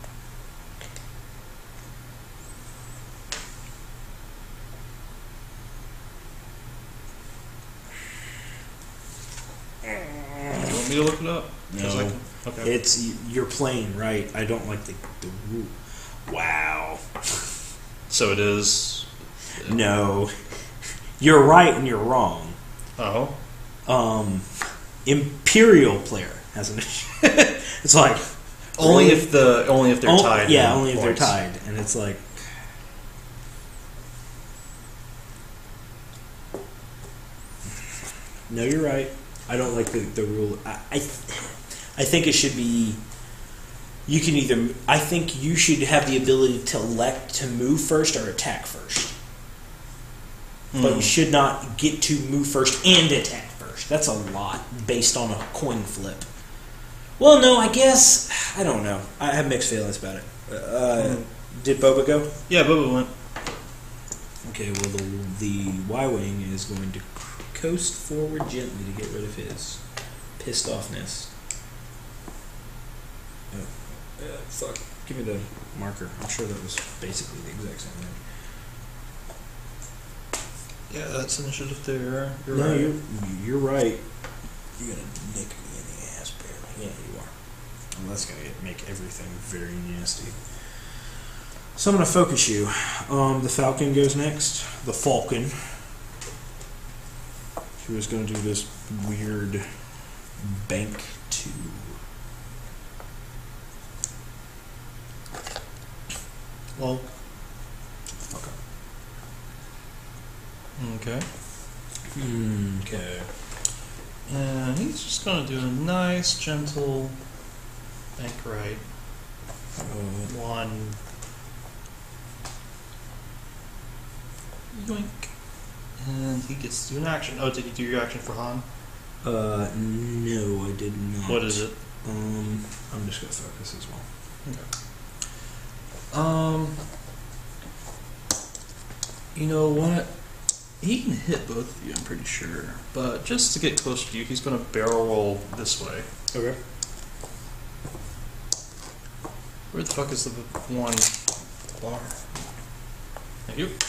You want me to look it up? 'Cause I no. can- okay. It's you're playing right. I don't like the the rule. Wow. So it is. No. You're right and you're wrong. Oh. Um, Imperial player has an issue. It's like, Only Really? if the only if they're Oh, tied. yeah, in only if points. they're tied, and it's like. No, you're right. I don't like the, the rule. I, I, I think it should be. You can either. I think you should have the ability to elect to move first or attack first. But you should not get to move first and attack first. That's a lot based on a coin flip. Well, no, I guess. I don't know. I have mixed feelings about it. Uh, did Boba go? Yeah, Boba went. Okay, well, the, the Y-Wing is going to coast forward gently to get rid of his pissed offness. Oh, uh, fuck. Give me the marker. I'm sure that was basically the exact same thing. Yeah, that's initiative there. You're no, right. you're, you're right. You're going to nick me in the ass, barely. Yeah, you are. Well, that's going to make everything very nasty. So I'm going to focus you. Um, the Falcon goes next. The Falcon. She was going to do this weird bank two. Well, Okay. okay. Okay. And he's just going to do a nice, gentle bank right. Uh, One. Yoink. And he gets to do an action. Oh, did you do your action for Han? uh, no, I did not. What is it? Um, I'm just going to focus as well. Okay. Um. You know what? He can hit both of you, I'm pretty sure. But just to get closer to you, he's going to barrel roll this way. Okay. Where the fuck is the one bar? Thank you.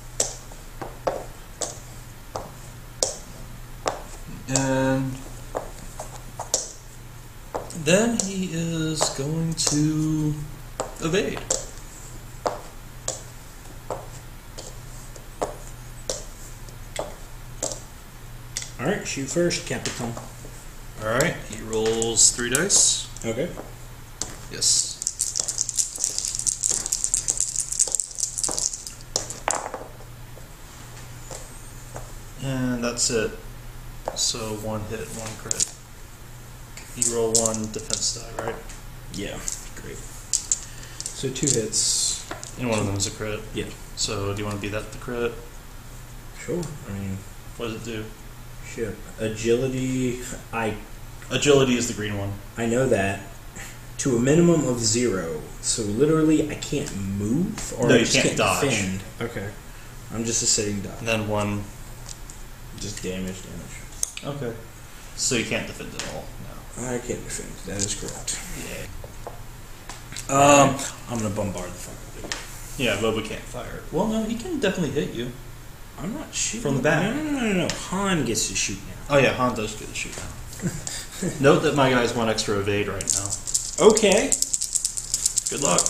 And then he is going to evade. Alright, shoot first, Capitan. Alright, he rolls three dice. Okay. Yes. And that's it. So one hit, one crit. You roll one defense die, right? Yeah, great. So two hits. And one of them is a crit. Yeah. So do you want to be that the crit? Sure. I mean, What does it do? shit. Agility, I Agility is the green one. I know that. To a minimum of zero. So literally, I can't move, or No, I you just can't can't dodge. defend. Okay. I'm just a sitting dodge. And then one. Just damage, damage. Okay. So you can't defend at all. No. I can't defend. That is correct. Yeah. Um, I'm gonna bombard the fuck out of Yeah, Boba can't fire. Well, no, he can definitely hit you. you. I'm not shooting From the back. No, no, no, no, no. Han gets to shoot now. Oh yeah, Han does get a shoot now. Note that my guy's one extra evade right now. Okay. Good luck.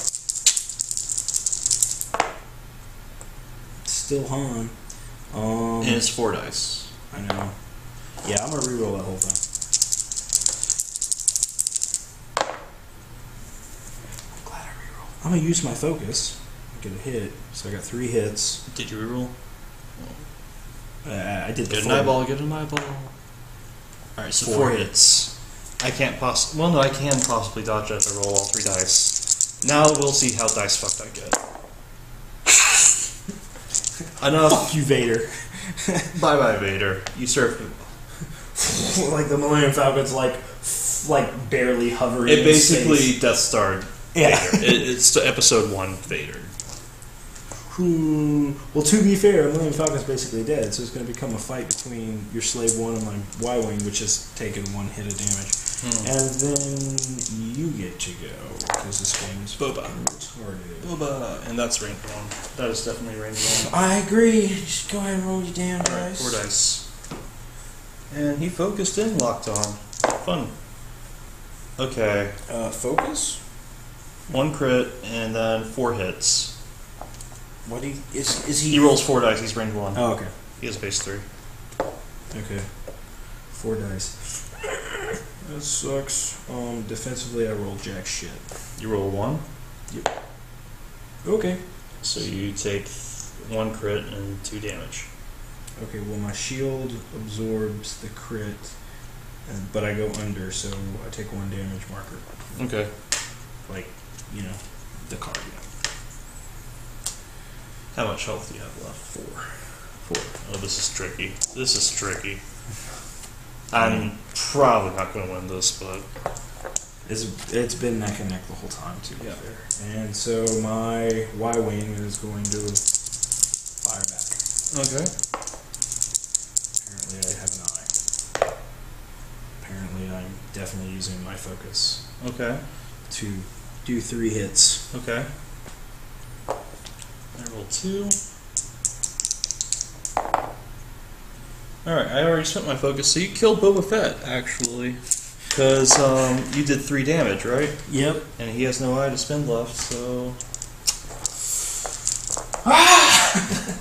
Still Han. Um, And it's four dice. I know. Yeah, I'm gonna reroll that whole thing. I'm glad I rerolled. I'm gonna use my focus. Get a hit. So I got three hits. Did you reroll? Uh, I did the Get an full- eyeball, get an eyeball. Alright, so Four four, hits. I can't poss- well no, I can possibly dodge if I roll all three dice. Now we'll see how dice fucked I get. Enough. Fuck you, Vader. Bye bye, Vader. You served. Like the Millennium Falcon's like, f- like barely hovering. It in basically space. Death Starred Yeah. Vader. It, it's episode one Vader. Hmm. Well, to be fair, Millennium Falcon's basically dead, so it's going to become a fight between your Slave One and my Y-Wing, which has taken one hit of damage. Hmm. And then you get to go, because this game is Boba. fucking retarded. Boba. And that's range one. That is definitely range one. I agree. Just go ahead and roll your damn Alright, dice. four dice. And he focused in, locked on. Fun. Okay. Uh, focus? One crit and then four hits. What do you, is is he? He rolls four dice, he's range one. Oh, okay. He has base three. Okay. Four dice. That sucks. Um, defensively, I rolled jack shit. You roll one, Okay. so you take one crit and two damage. Okay, well, my shield absorbs the crit, and, but I go under, so I take one damage marker. Okay. Like, you know, the card, you know. How much health do you have left? Four. Four. Oh, this is tricky. This is tricky. I'm probably not going to win this, but It's, it's been neck and neck the whole time, to be Yeah. fair. And so my Y-Wing is going to fire back. okay. Apparently I have an eye. Apparently I'm definitely using my focus Okay. to do three hits. Okay. I roll two. Alright, I already spent my focus, so you killed Boba Fett, actually. Because um, you did three damage, right? Yep. And he has no eye to spend left, so...